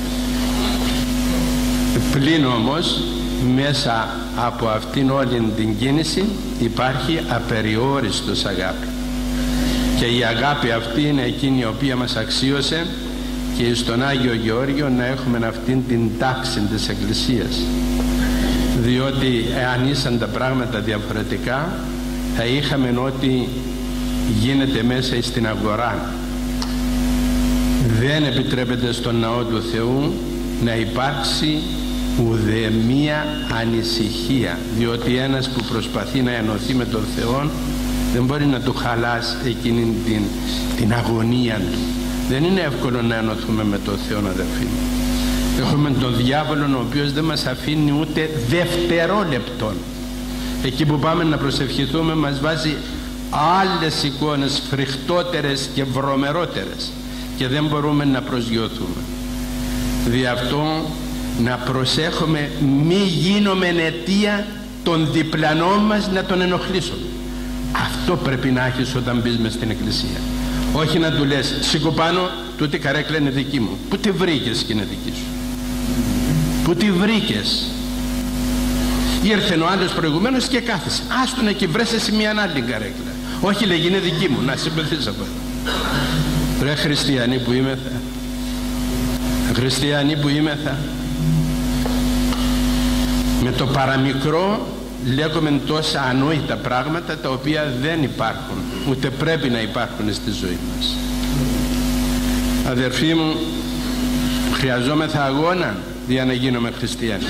Πλην όμως μέσα από αυτήν όλη την κίνηση υπάρχει απεριόριστος αγάπη, και η αγάπη αυτή είναι εκείνη η οποία μας αξίωσε και στον Άγιο Γεώργιο να έχουμε αυτήν την τάξη της Εκκλησίας, διότι εάν ήσαν τα πράγματα διαφορετικά θα είχαμε ό,τι γίνεται μέσα στην αγορά. Δεν επιτρέπεται στον ναό του Θεού να υπάρξει ουδέμια ανησυχία, διότι ένας που προσπαθεί να ενωθεί με τον Θεό δεν μπορεί να του χαλάσει εκείνη την, την αγωνία του. Δεν είναι εύκολο να ενωθούμε με τον Θεό, αδερφοί. Έχουμε τον διάβολο ο οποίος δεν μας αφήνει ούτε δευτερόλεπτον. Εκεί που πάμε να προσευχηθούμε μας βάζει άλλες εικόνες φρικτότερες και βρωμερότερες και δεν μπορούμε να προσγειωθούμε. Δι' αυτό να προσέχουμε μη γίνουμε αιτία των διπλανών μας να τον ενοχλήσουμε. Αυτό πρέπει να έχεις όταν μπεις μες στην εκκλησία. Όχι να του λες σήκω πάνω, τούτη καρέκλα είναι δική μου. Πού τη βρήκες και είναι δική σου? Πού τη βρήκες? Ήρθε ο άλλος προηγουμένως και κάθισε. Άστον εκεί, βρες εσύ μια άλλη καρέκλα. Όχι, λέγει, είναι δική μου, να συμπεθείς από εδώ. Ρε χριστιανοί που είμεθα, χριστιανοί πουήμεθα, με το παραμικρό λέγουμε τόσα ανόητα πράγματα τα οποία δεν υπάρχουν, ούτε πρέπει να υπάρχουν στη ζωή μας. Αδερφοί μου, χρειαζόμεθα αγώνα για να γίνουμε χριστιανοί.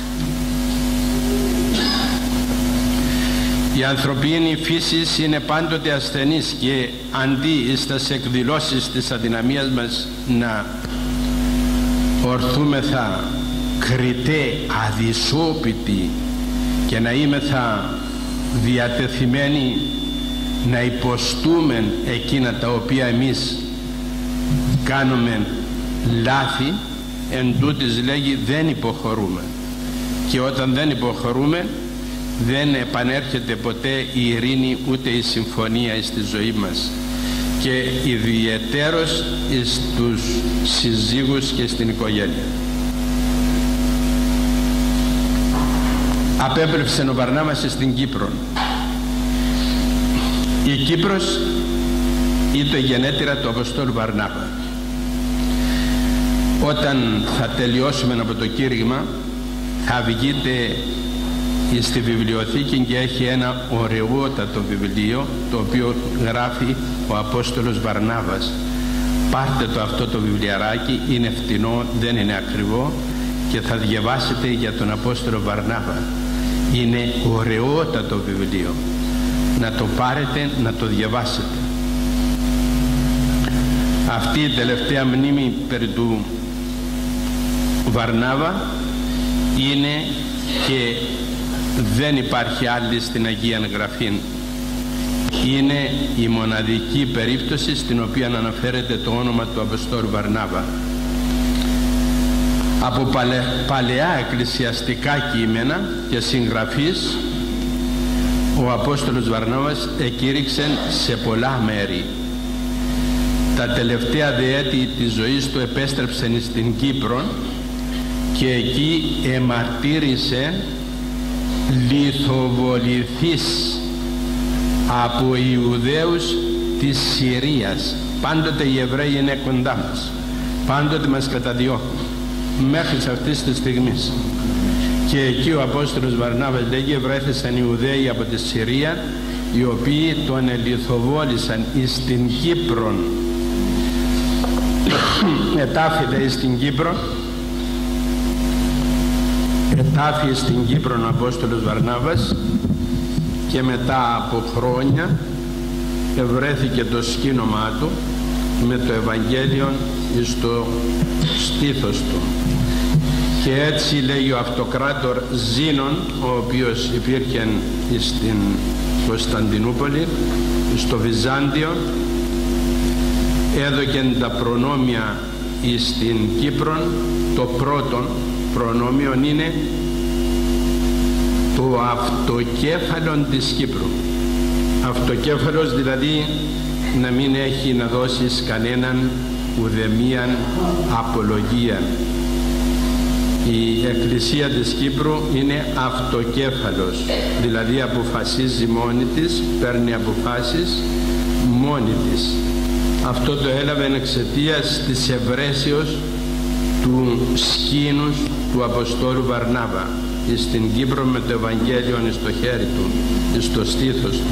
Η ανθρωπίνη φύση είναι πάντοτε ασθενής και αντί στις εκδηλώσεις της αδυναμίας μας να ορθούμεθα κριτέ, αδυσόπιτοι και να είμεθα διατεθειμένοι να υποστούμε εκείνα τα οποία εμείς κάνουμε λάθη, εν τούτης λέγει δεν υποχωρούμε, και όταν δεν υποχωρούμε δεν επανέρχεται ποτέ η ειρήνη ούτε η συμφωνία στη ζωή μας, και ιδιαιτέρως στους συζύγους και στην οικογένεια. Απέπλευσε ο Βαρνάβας στην Κύπρο. Η Κύπρος ήταν γενέτειρα του Αποστόλου Βαρνάβα. Όταν θα τελειώσουμε από το κήρυγμα θα βγείτε στη βιβλιοθήκη και έχει ένα ωραιότατο βιβλίο το οποίο γράφει ο Απόστολος Βαρνάβας. Πάρτε το αυτό το βιβλιαράκι, είναι φτηνό, δεν είναι ακριβό, και θα διαβάσετε για τον Απόστολο Βαρνάβα. Είναι ωραιότατο βιβλίο, να το πάρετε να το διαβάσετε. Αυτή η τελευταία μνήμη περί του Βαρνάβα είναι και δεν υπάρχει άλλη στην Αγία Γραφή. Είναι η μοναδική περίπτωση στην οποία αναφέρεται το όνομα του Αποστόλου Βαρνάβα. Από παλαι, παλαιά εκκλησιαστικά κείμενα και συγγραφείς ο Απόστολος Βαρνάβας εκήρυξε σε πολλά μέρη στα τελευταία διέτη της ζωής του επέστρεψε στην Κύπρο και εκεί εμαρτύρησε λιθοβοληθείς από Ιουδαίους της Συρίας. Πάντοτε οι Εβραίοι είναι κοντά μας, πάντοτε μας καταδιώκουν μέχρι σε αυτής της στιγμής. Και εκεί ο Απόστολος Βαρνάβας λέγει βρέθησαν Ιουδαίοι από τη Συρία, οι οποίοι τον ελιθοβόλησαν εις την Κύπρο. Ετάφηται στην Κύπρο, ετάφη στην Κύπρο ο Απόστολος Βαρνάβας, και μετά από χρόνια ευρέθηκε το σκήνωμά του με το Ευαγγέλιο στο στήθος του. Και έτσι λέει ο Αυτοκράτορ Ζήνων, ο οποίος υπήρχε στην Κωνσταντινούπολη, στο Βυζάντιο, έδωκεν τα προνόμια στην Κύπρο. Το πρώτο προνόμιο είναι το αυτοκέφαλον της Κύπρου. Αυτοκέφαλος δηλαδή να μην έχει να δώσεις κανέναν ουδεμίαν απολογία. Η Εκκλησία της Κύπρου είναι αυτοκέφαλος, δηλαδή αποφασίζει μόνη της, παίρνει αποφάσεις μόνη της. Αυτό το έλαβε εξαιτίας της ευρέσεως του σκήνους του Αποστόλου Βαρνάβα στην Κύπρο με το Ευαγγέλιο στο χέρι του, στο στήθος του.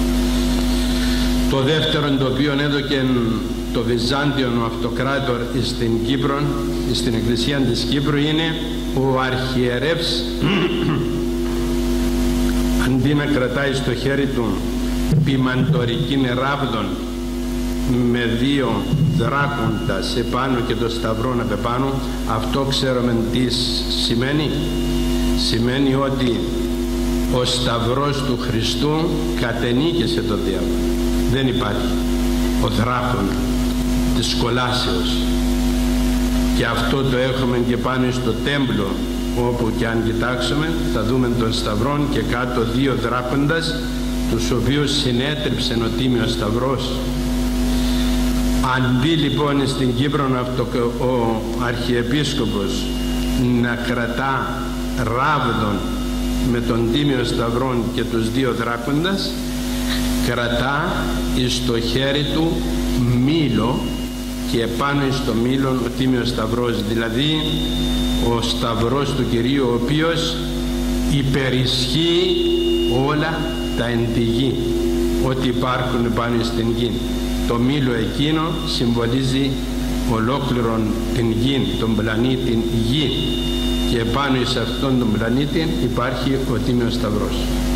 Το δεύτερο το οποίο έδωκε το Βυζάντιο ο Αυτοκράτορ στην Κύπρο, στην Εκκλησία της Κύπρου, είναι ο αρχιερεύς αντί να κρατάει στο χέρι του ποιμαντορική ράβδον με δύο δράκοντας επάνω και το σταυρό απ' επάνω, αυτό ξέρουμε τι σημαίνει. Σημαίνει ότι ο σταυρός του Χριστού κατενίκησε το διάβολο. Δεν υπάρχει ο δράκων της κολάσεως. Και αυτό το έχουμε και πάνω στο τέμπλο, όπου και αν κοιτάξουμε θα δούμε τον σταυρόν και κάτω δύο δράκοντας, τους οποίους συνέτριψε ο Τίμιος Σταυρός. Αντί λοιπόν στην Κύπρο ο Αρχιεπίσκοπος να κρατά ράβδον με τον Τίμιο Σταυρόν και τους δύο δράκοντας, κρατά στο χέρι του μήλο και επάνω στο μήλο ο Τίμιος Σταυρός, δηλαδή ο Σταυρός του Κυρίου, ο οποίος υπερισχύει όλα τα εν τη γη, ό,τι υπάρχουν πάνω στην γη. Το μήλο εκείνο συμβολίζει ολόκληρον την γη, τον πλανήτη γη, και πάνω σε αυτόν τον πλανήτη υπάρχει ο Τίμιος Σταυρός.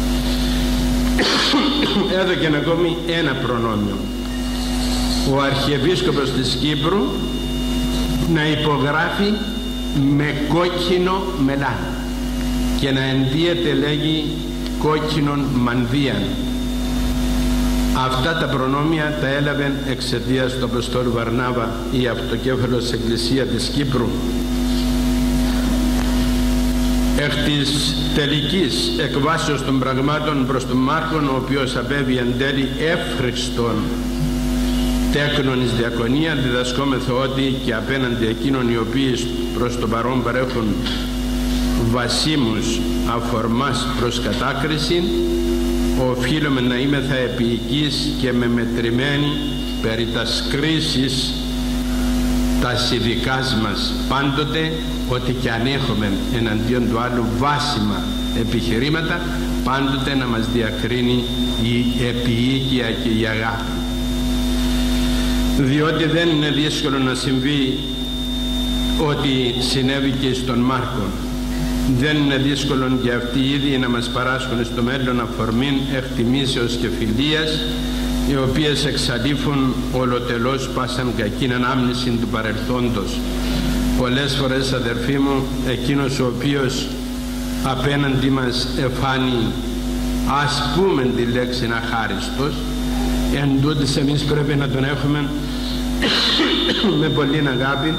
Έδωκε ακόμη ένα προνόμιο ο Αρχιεπίσκοπος της Κύπρου, να υπογράφει με κόκκινο μελάνι και να ενδύεται, λέγει, κόκκινον μανδύαν. Αυτά τα προνόμια τα έλαβε εξαιτίας του Αποστόλου Βαρνάβα η αυτοκέφαλος Εκκλησία της Κύπρου. Εκ της τελικής εκβάσεως των πραγμάτων προς τον Μάρκον, ο οποίος απέβη εν τέλει εύχριστον τέκνον εις διακονία, διδασκόμεθα ότι και απέναντι εκείνων οι οποίοι προς το παρόν παρέχουν βασίμους αφορμάς προς κατάκριση, οφείλουμε να είμεθα επίοικείς και με μετρημένη περί τας κρίσεις τας ειδικάς μας, πάντοτε ότι και αν έχουμε εναντίον του άλλου βάσιμα επιχειρήματα, πάντοτε να μας διακρίνει η επίοικια και η αγάπη. Διότι δεν είναι δύσκολο να συμβεί ότι συνέβη και στον Μάρκο. Δεν είναι δύσκολο και αυτοί οι ίδιοι να μας παράσχουν στο μέλλον αφορμήν εκτιμήσεως και φιλίας, οι οποίες εξαλείφουν ολοτελώς πάσαν κακήν ανάμνηση του παρελθόντος. Πολλές φορές, αδερφοί μου, εκείνος ο οποίος απέναντι μας εφάνει, ας πούμε τη λέξη αχάριστος, εν τούτης εμείς πρέπει να τον έχουμε με πολλή αγάπη.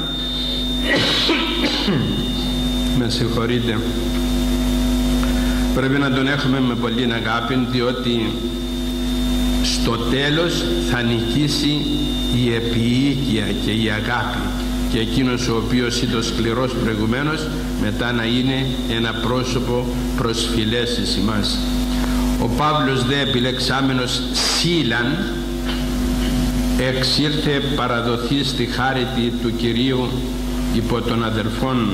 Με συγχωρείτε, πρέπει να τον έχουμε με πολλή αγάπη, διότι στο τέλος θα νικήσει η επιοίκεια και η αγάπη, και εκείνος ο οποίος ήταν σκληρός προηγουμένως μετά να είναι ένα πρόσωπο προσφυλές εις εμάς. Ο Παύλος δε επιλεξάμενος Σίλαν εξήλθε παραδοθεί στη χάρητη του Κυρίου υπό των αδελφών.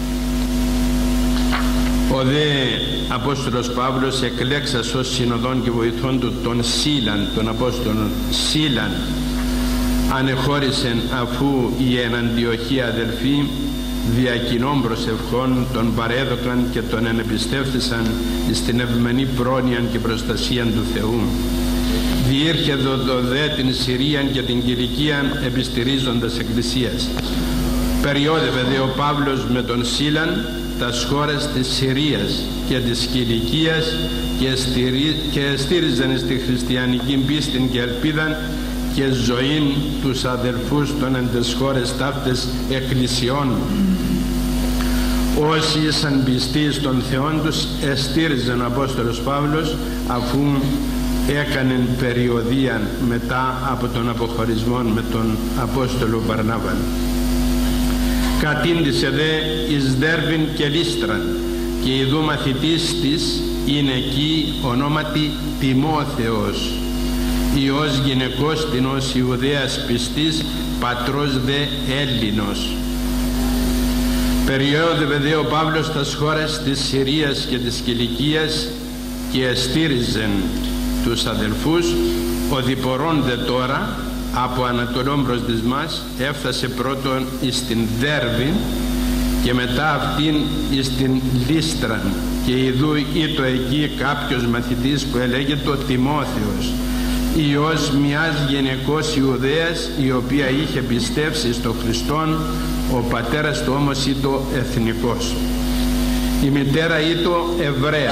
Ο δε Απόστολος Παύλος εκλέξας ως συνοδόν και βοηθών του τον Σίλαν, τον Απόστολο Σίλαν, ανεχώρησεν αφού οι εν Αντιοχία αδελφοί δια κοινών προσευχών τον παρέδωκαν και τον ενεπιστεύθησαν στην ευμενή πρόνοια και προστασία του Θεού. Διήρχε δοδέ την Συρίαν και την Κιλικίαν επιστηρίζοντας εκκλησίας. Περιόδευε δε ο Παύλος με τον Σίλαν τας χώρες της Συρίας και της Κιλικίας και, στηρί, και στήριζαν στη χριστιανική πίστην και ελπίδαν και ζωήν τους αδελφούς των εν τες χώρες ταύτες εκκλησιών. Όσοι ήσαν πιστοί στον Θεόν τους εστήριζαν ο Απόστολος Παύλος αφού έκανε περιοδία μετά από τον αποχωρισμό με τον Απόστολο Βαρνάβαν. Κατήντησε δε εις Δέρβην και Λίστραν, και ειδού μαθητής της είναι εκεί ονόματι Τιμόθεος, Υιός γυναικός την ως Ιουδαίας πιστής, πατρός δε Έλληνος. Περιόδευε δε ο Παύλος τας χώρες της Συρίας και της Κιλικίας και εστήριζεν τους αδελφούς. Ο διπορών δε τώρα από Ανατολών προς της μας έφτασε πρώτον εις την Δέρβη και μετά αυτήν εις την Λίστραν, και ειδού ήτο εκεί κάποιος μαθητής που έλεγεται ο Τιμόθεος, Υιός μιας γυναικός Ιουδαίας, η οποία είχε πιστεύσει στο Χριστόν, ο πατέρας του όμως ήτο εθνικός. Η μητέρα ήτο Εβραία,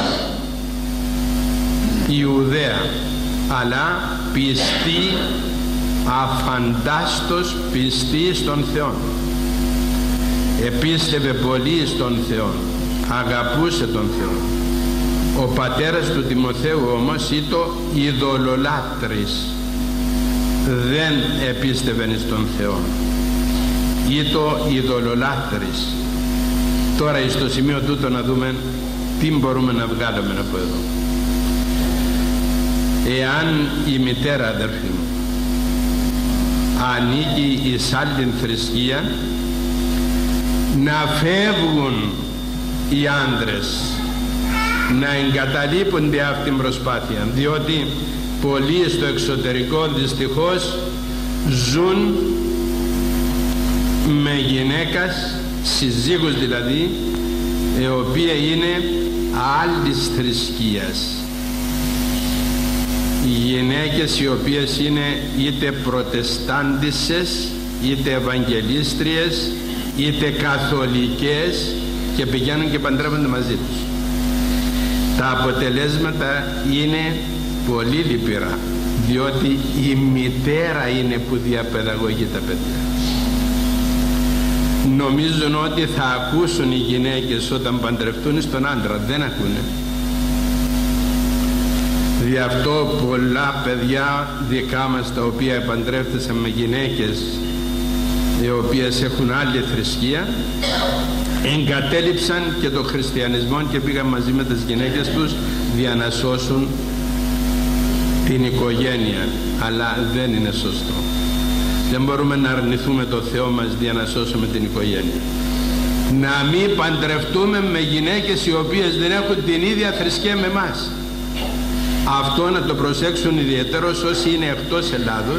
Ιουδαία, αλλά πιστή, αφαντάστος πιστή στον Θεό. Επίστευε πολύ στον Θεό, αγαπούσε τον Θεό. Ο πατέρας του Τιμοθέου όμως ήτο ειδωλολάτρης, δεν επίστευε στον Θεό, ήτο ειδωλολάτρης. Τώρα στο σημείο τούτο να δούμε τι μπορούμε να βγάλουμε από εδώ. Εάν η μητέρα, αδερφοί μου, ανήκει εις άλλην θρησκεία, να φεύγουν οι άντρες, να εγκαταλείπονται αυτήν την προσπάθεια, διότι πολλοί στο εξωτερικό δυστυχώς ζουν με γυναίκας, συζύγους δηλαδή, οι οποίες είναι άλλης θρησκείας. Οι γυναίκες οι οποίες είναι είτε προτεστάντισσες, είτε ευαγγελίστριες, είτε καθολικές, και πηγαίνουν και παντρεύονται μαζί τους. Τα αποτελέσματα είναι πολύ λυπηρά, διότι η μητέρα είναι που διαπαιδαγωγεί τα παιδιά. Νομίζουν ότι θα ακούσουν οι γυναίκες όταν παντρευτούν στον άντρα, δεν ακούνε. Δι' αυτό πολλά παιδιά δικά μας τα οποία παντρεύτησαν με γυναίκες οι οποίες έχουν άλλη θρησκεία, εγκατέλειψαν και το χριστιανισμό και πήγαν μαζί με τις γυναίκες τους για να σώσουν την οικογένεια, αλλά δεν είναι σωστό. Δεν μπορούμε να αρνηθούμε το Θεό μας για να σώσουμε την οικογένεια. Να μην παντρευτούμε με γυναίκες οι οποίες δεν έχουν την ίδια θρησκεία με εμάς. Αυτό να το προσέξουν ιδιαίτερως όσοι είναι εκτός Ελλάδος,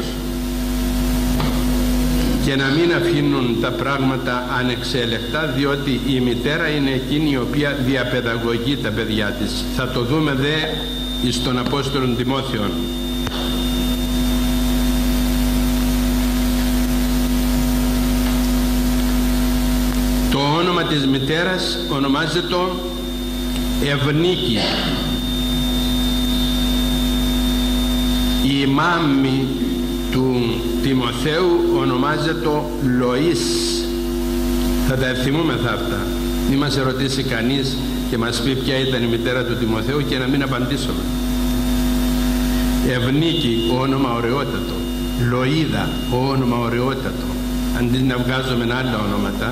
και να μην αφήνουν τα πράγματα ανεξέλεκτα, διότι η μητέρα είναι εκείνη η οποία διαπαιδαγωγεί τα παιδιά της. Θα το δούμε δε εις τον Απόστολο Τιμόθεον. Το όνομα της μητέρας ονομάζεται Ευνίκη. Η μάμη του Τιμοθέου ονομάζεται Λοΐς. Θα τα ευθυμούμεθα αυτά. Μη μας ερωτήσει κανείς και μας πει ποια ήταν η μητέρα του Τιμοθέου και να μην απαντήσουμε. Ευνίκη, όνομα ωραιότατο. Λοΐδα, όνομα ωραιότατο. Αντί να βγάζουμε άλλα ονόματα,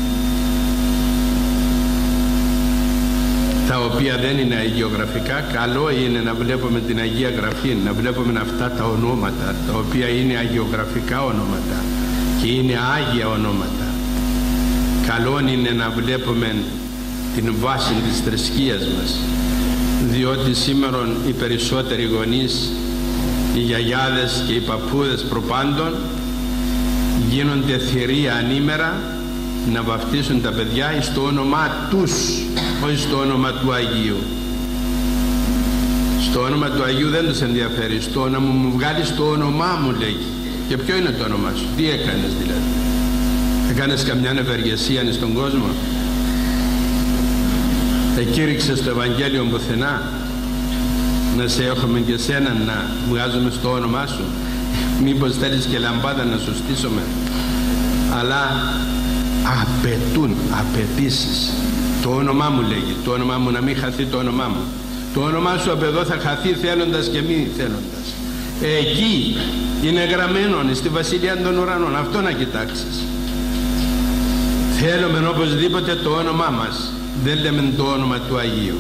τα οποία δεν είναι αγιογραφικά, καλό είναι να βλέπουμε την Αγία Γραφή, να βλέπουμε αυτά τα ονόματα, τα οποία είναι αγιογραφικά ονόματα και είναι άγια ονόματα. Καλό είναι να βλέπουμε την βάση της θρησκείας μας, διότι σήμερα οι περισσότεροι γονείς, οι γιαγιάδες και οι παππούδες προπάντων, γίνονται θηρία ανήμερα να βαφτίσουν τα παιδιά στο όνομά τους, όχι στο όνομα του Αγίου. Στο όνομα του Αγίου δεν τους ενδιαφέρει. Στο όνομα μου βγάλεις το όνομά μου, λέει. Και ποιο είναι το όνομά σου, τι έκανες δηλαδή? Έκανες καμιά ευεργεσία στον κόσμο? Εκήρυξες το Ευαγγέλιο πουθενά? Να σε έχουμε και σένα να βγάζουμε στο όνομά σου? Μήπως θέλεις και λαμπάδα να σου στήσουμε? Αλλά απαιτούν, απαιτήσεις. Το όνομά μου, λέγει, το όνομά μου, να μην χαθεί το όνομά μου. Το όνομά σου από εδώ θα χαθεί θέλοντας και μη θέλοντας. Εκεί είναι γραμμένο στη Βασιλεία των Ουρανών. Αυτό να κοιτάξεις. Θέλουμε οπωσδήποτε το όνομά μας. Δεν λέμε το όνομα του Αγίου.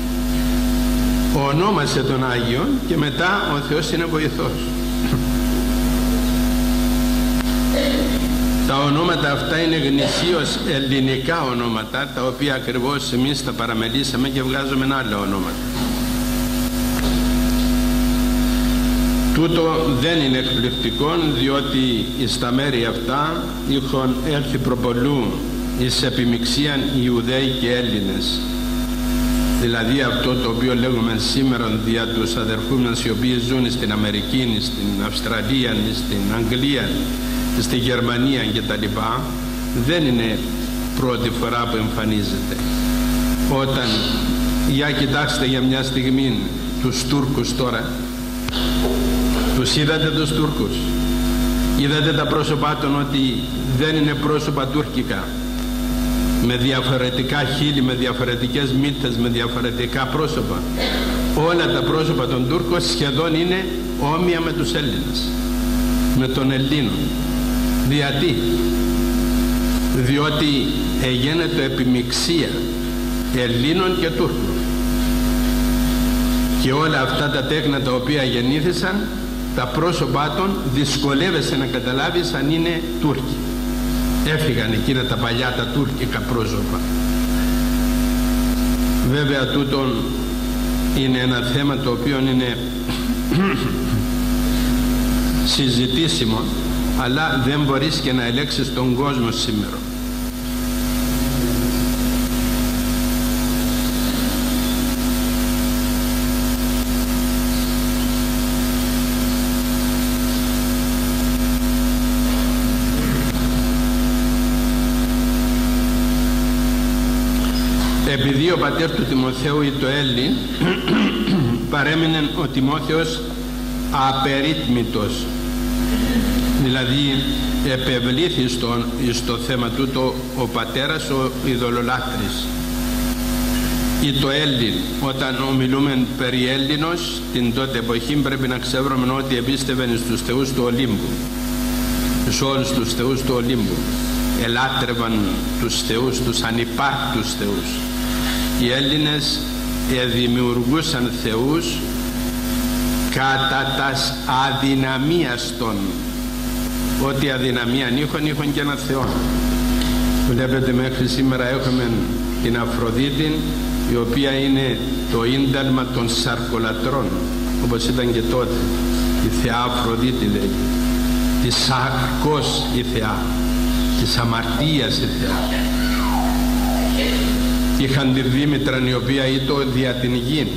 Ονόμασε τον Άγιο και μετά ο Θεός είναι βοηθός. Τα ονόματα αυτά είναι γνησίως ελληνικά ονόματα, τα οποία ακριβώς εμείς τα παραμελήσαμε και βγάζουμε άλλα ονόματα. Τούτο δεν είναι εκπληκτικό, διότι στα μέρη αυτά είχαν έρθει προπολού εις επιμιξίαν Ιουδαίοι και Έλληνες. Δηλαδή αυτό το οποίο λέγουμε σήμερα δια τους αδερφούς μας οι οποίοι ζουν στην Αμερική, στην Αυστραλία, στην Αγγλία, στη Γερμανία και τα λοιπά, δεν είναι πρώτη φορά που εμφανίζεται. Όταν, για κοιτάξτε για μια στιγμή τους Τούρκους τώρα, τους είδατε τους Τούρκους? Είδατε τα πρόσωπά των ότι δεν είναι πρόσωπα τουρκικά, με διαφορετικά χείλη, με διαφορετικές μύτες, με διαφορετικά πρόσωπα? Όλα τα πρόσωπα των Τούρκων σχεδόν είναι όμοια με τους Έλληνες, με των Ελλήνων. Γιατί? Διότι έγινε επιμιξία Ελλήνων και Τούρκων, και όλα αυτά τα τέκνα τα οποία γεννήθησαν, τα πρόσωπά των δυσκολεύεσαι να καταλάβεις αν είναι Τούρκοι. Έφυγαν εκείνα τα παλιά τα τουρκικά πρόσωπα. Βέβαια τούτον είναι ένα θέμα το οποίο είναι συζητήσιμο, αλλά δεν μπορείς και να ελέγξεις τον κόσμο σήμερα. Επειδή ο πατέρ του Τιμοθέου ή το Έλλη παρέμεινε ο Τιμόθεος απερίτμητος, δηλαδή επευλήθη στο, στο θέμα τούτο ο πατέρας ο ειδωλολάτρης ή το Έλλην. Όταν ομιλούμε περί Έλληνος την τότε εποχή πρέπει να ξέρουμε ότι επίστευαν στους θεούς του Ολύμπου, στους όλους τους θεούς του Ολύμπου, ελάτρευαν τους θεούς, τους ανυπάρκτους θεούς. Οι Έλληνες δημιουργούσαν θεούς κατά τας αδυναμίας των. Ό,τι αδυναμία είχαν, είχαν και ένα Θεό. Βλέπετε μέχρι σήμερα έχουμε την Αφροδίτη, η οποία είναι το ίνταλμα των σαρκολατρών, όπως ήταν και τότε. Η Θεά Αφροδίτη λέει, της σαρκός η Θεά, της αμαρτίας η Θεά. Είχαν τη Δήμητρα η οποία ήταν δια την γη.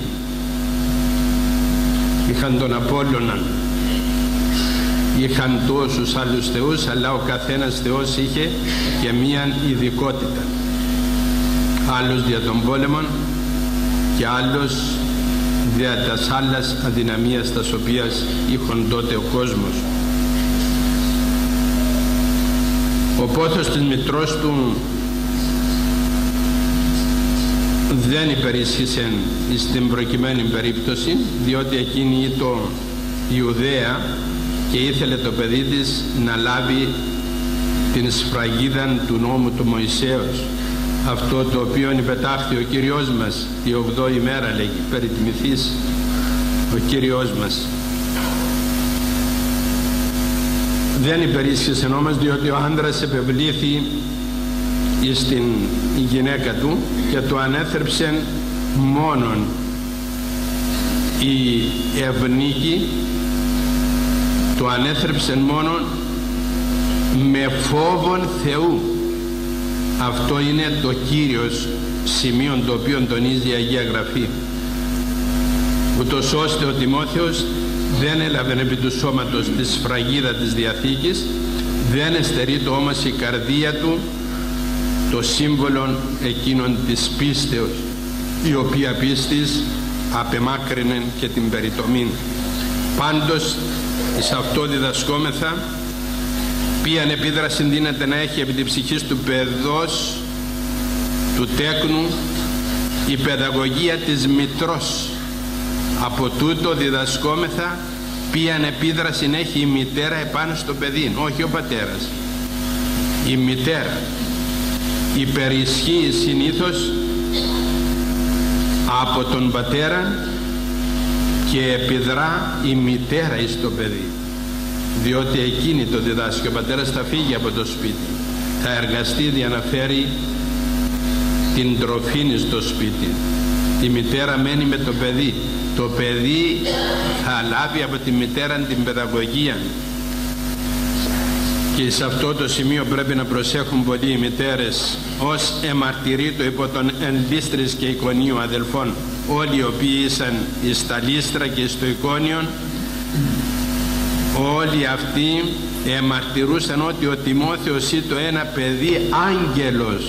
Είχαν τον Απόλλωνα. Είχαν τόσους άλλους θεούς, αλλά ο καθένας θεός είχε και μίαν ειδικότητα. Άλλος δια των πόλεμων και άλλος δια τας άλλας αδυναμίας τας οποίας είχαν τότε ο κόσμος. Ο πόθος της μητρός του δεν υπερισχύσε στην προκειμένη περίπτωση, διότι εκείνη ήταν Ιουδαία και ήθελε το παιδί της να λάβει την σφραγίδα του νόμου του Μωυσέως, αυτό το οποίο υπετάχθη ο Κύριος μας τη ογδόη μέρα, λέγει, περιτιμηθείς ο Κύριος μας. Δεν υπερίσχυσε όμως, διότι ο άντρας επευλήθη στην γυναίκα του και το ανέθρεψε μόνον η ευνίκη, το ανέθρεψε μόνον με φόβον Θεού. Αυτό είναι το κύριος σημείο το οποίο τονίζει η Αγία Γραφή, ούτως ώστε ο Τιμόθεος δεν έλαβε επί του σώματος τη σφραγίδα της Διαθήκης, δεν εστερείτο όμως η καρδία του το σύμβολο εκείνων της πίστεως, η οποία πίστης απεμάκρυνε και την περιτομήν. Πάντως εις αυτό διδασκόμεθα ποιαν επίδραση δύναται να έχει επί τη ψυχής του παιδός, του τέκνου, η παιδαγωγία της μητρός. Από τούτο διδασκόμεθα ποιαν επίδραση έχει η μητέρα επάνω στο παιδί, όχι ο πατέρας, η μητέρα. Υπερισχύει συνήθως από τον πατέρα και επιδρά η μητέρα εις το παιδί, διότι εκείνη το διδάσκει. Ο πατέρας θα φύγει από το σπίτι, θα εργαστεί για να φέρει την τροφή στο σπίτι. Η μητέρα μένει με το παιδί, το παιδί θα λάβει από τη μητέρα την παιδαγωγία. Και σε αυτό το σημείο πρέπει να προσέχουν πολύ οι μητέρες, ως εμαρτυρήτω υπό τον εν Λύστρης και Εικονίου αδελφών, όλοι οι οποίοι ήσαν στα Λύστρα και στο Εικόνιον, όλοι αυτοί εμαρτυρούσαν ότι ο Τιμόθεος ή το ένα παιδί άγγελος,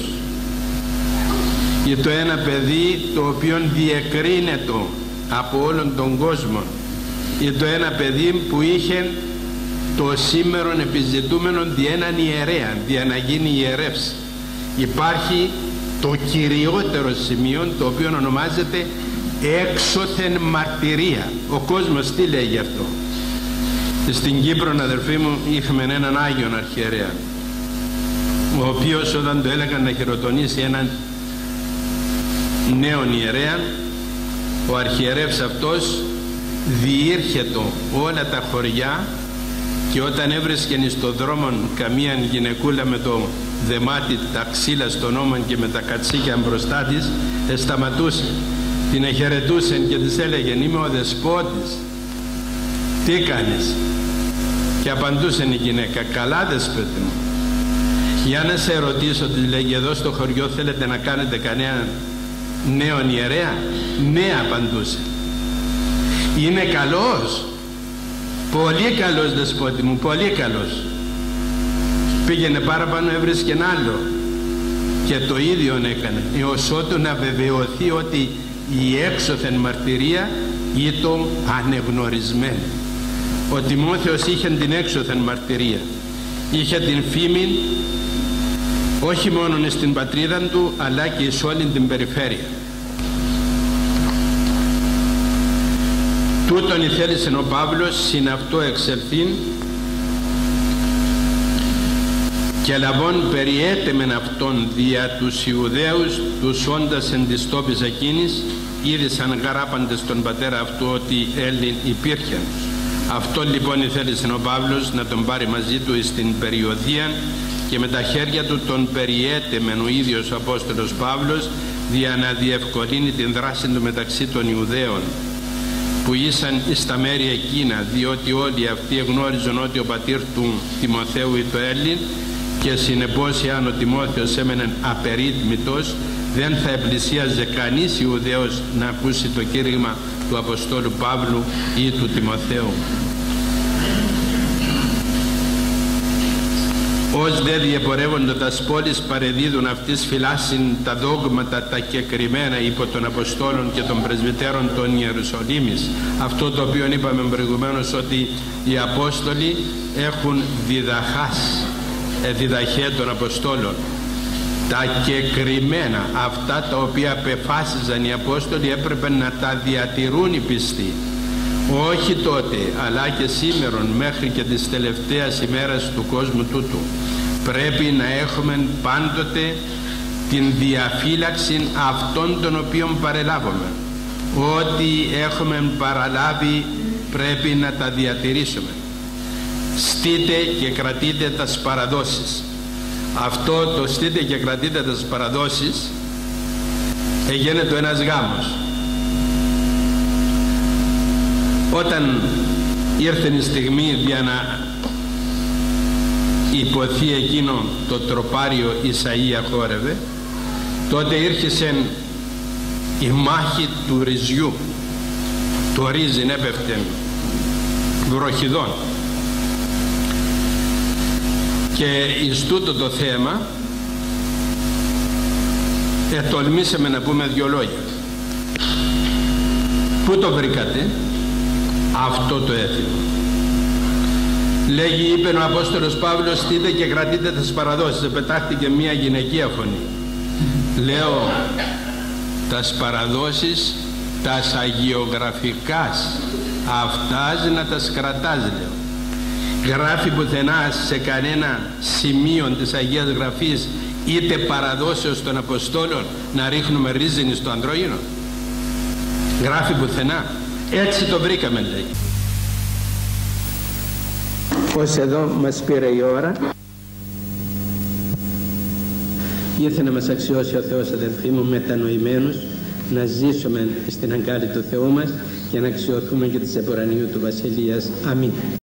ή το ένα παιδί το οποίο διεκρίνεται από όλον τον κόσμο, ή το ένα παιδί που είχε το σήμερον επιζητούμενον δι' έναν ιερέα, δι' να γίνει ιερεύς. Υπάρχει το κυριότερο σημείο, το οποίο ονομάζεται έξωθεν μαρτυρία. Ο κόσμος τι λέει γι' αυτό? Στην Κύπρο, αδελφοί μου, είχαμε έναν Άγιον Αρχιερέα, ο οποίος όταν το έλεγαν να χειροτονήσει έναν νέον ιερέα, ο αρχιερεύς αυτός διήρχετο όλα τα χωριά, και όταν έβρισκεν στον δρόμο καμία γυναικούλα με το δεμάτι, τα ξύλα στον ώμο και με τα κατσίκια μπροστά της, σταματούσε, την εχαιρετούσε και της έλεγε, είμαι ο δεσπότης, τι κάνεις? Και απαντούσε η γυναίκα, καλά δεσπότη μου, για να σε ρωτήσω, της λέγει, εδώ στο χωριό θέλετε να κάνετε κανένα νέον ιερέα? Ναι, απαντούσε. Είναι καλός? Πολύ καλός δεσπότη μου, πολύ καλός. Πήγαινε παραπάνω, έβρισκε ένα άλλο και το ίδιο έκανε, έως ότου να βεβαιωθεί ότι η έξωθεν μαρτυρία ήταν ανεγνωρισμένη. Ο Τιμόθεος είχε την έξωθεν μαρτυρία, είχε την φήμη όχι μόνο στην πατρίδα του αλλά και σε όλη την περιφέρεια. Τούτον ηθέλησε ο Παύλος συν αυτό εξελθήν και λαβών περιέτεμεν αυτόν δια τους Ιουδαίους τους όντας εν της τόπης εκείνης, είδησαν γαράπαντες τον πατέρα αυτού ότι Έλλην υπήρχαν. Αυτό λοιπόν ηθέλησε ο Παύλος να τον πάρει μαζί του στην περιοδία και με τα χέρια του τον περιέτεμεν ο ίδιος ο Απόστολος Παύλος για να διευκολύνει την δράση του μεταξύ των Ιουδαίων που ήσαν στα μέρη εκείνα, διότι όλοι αυτοί εγνώριζαν ότι ο πατήρ του Τιμοθέου ή το Έλλην, και συνεπώς εάν ο Τιμόθεος έμενε απερίτμητος δεν θα επλησίαζε κανείς Ιουδαίος να ακούσει το κήρυγμα του Αποστόλου Παύλου ή του Τιμοθέου. Ως δε διεπορεύοντας πόλεις παρεδίδουν αυτής φυλάσσιν τα δόγματα τα κεκριμένα υπό των Αποστόλων και των Πρεσβυτέρων των Ιερουσαλήμης. Αυτό το οποίο είπαμε προηγουμένως, ότι οι Απόστολοι έχουν διδαχάς, διδαχέ των Αποστόλων. Τα κεκριμένα, αυτά τα οποία απεφάσιζαν οι Απόστολοι, έπρεπε να τα διατηρούν οι πιστοί. όχι τότε αλλά και σήμερον μέχρι και τις τελευταίες ημέρες του κόσμου τούτου, πρέπει να έχουμε πάντοτε την διαφύλαξη αυτών των οποίων παρελάβουμε. Ό,τι έχουμε παραλάβει πρέπει να τα διατηρήσουμε. Στείτε και κρατείτε τας παραδόσεις. Αυτό το στείτε και κρατείτε τας παραδόσεις έγινε το ένας γάμος. Όταν ήρθε η στιγμή για να υποθεί εκείνο το τροπάριο Ισαΐα χόρευε, τότε ήρχεσεν η μάχη του ρυζιού. Το ρύζι έπεφτε βροχιδών, και εις τούτο το θέμα ετολμήσαμε να πούμε δυο λόγια. Πού το βρήκατε αυτό το έθιμο? Λέγει, είπε ο Απόστολος Παύλος, στείτε και κρατείτε τις παραδόσεις. Πετάχτηκε μια γυναικεία φωνή. Λέω, τας παραδόσεις τας αγιογραφικάς αυτάς να τας κρατάς, λέω. Γράφει πουθενά σε κανένα σημείο της Αγίας Γραφής είτε παραδόσεως των Αποστόλων να ρίχνουμε ρύζιν στο αντρόγυνο? Γράφει πουθενά? Έτσι το βρήκαμε, λέει. Ως εδώ μας πήρε η ώρα. Ήθελε να μας αξιώσει ο Θεός, αδελφοί μου, μετανοημένους, να ζήσουμε στην αγκάλη του Θεού μας και να αξιωθούμε και της επουρανίου του Βασιλείας. Αμήν.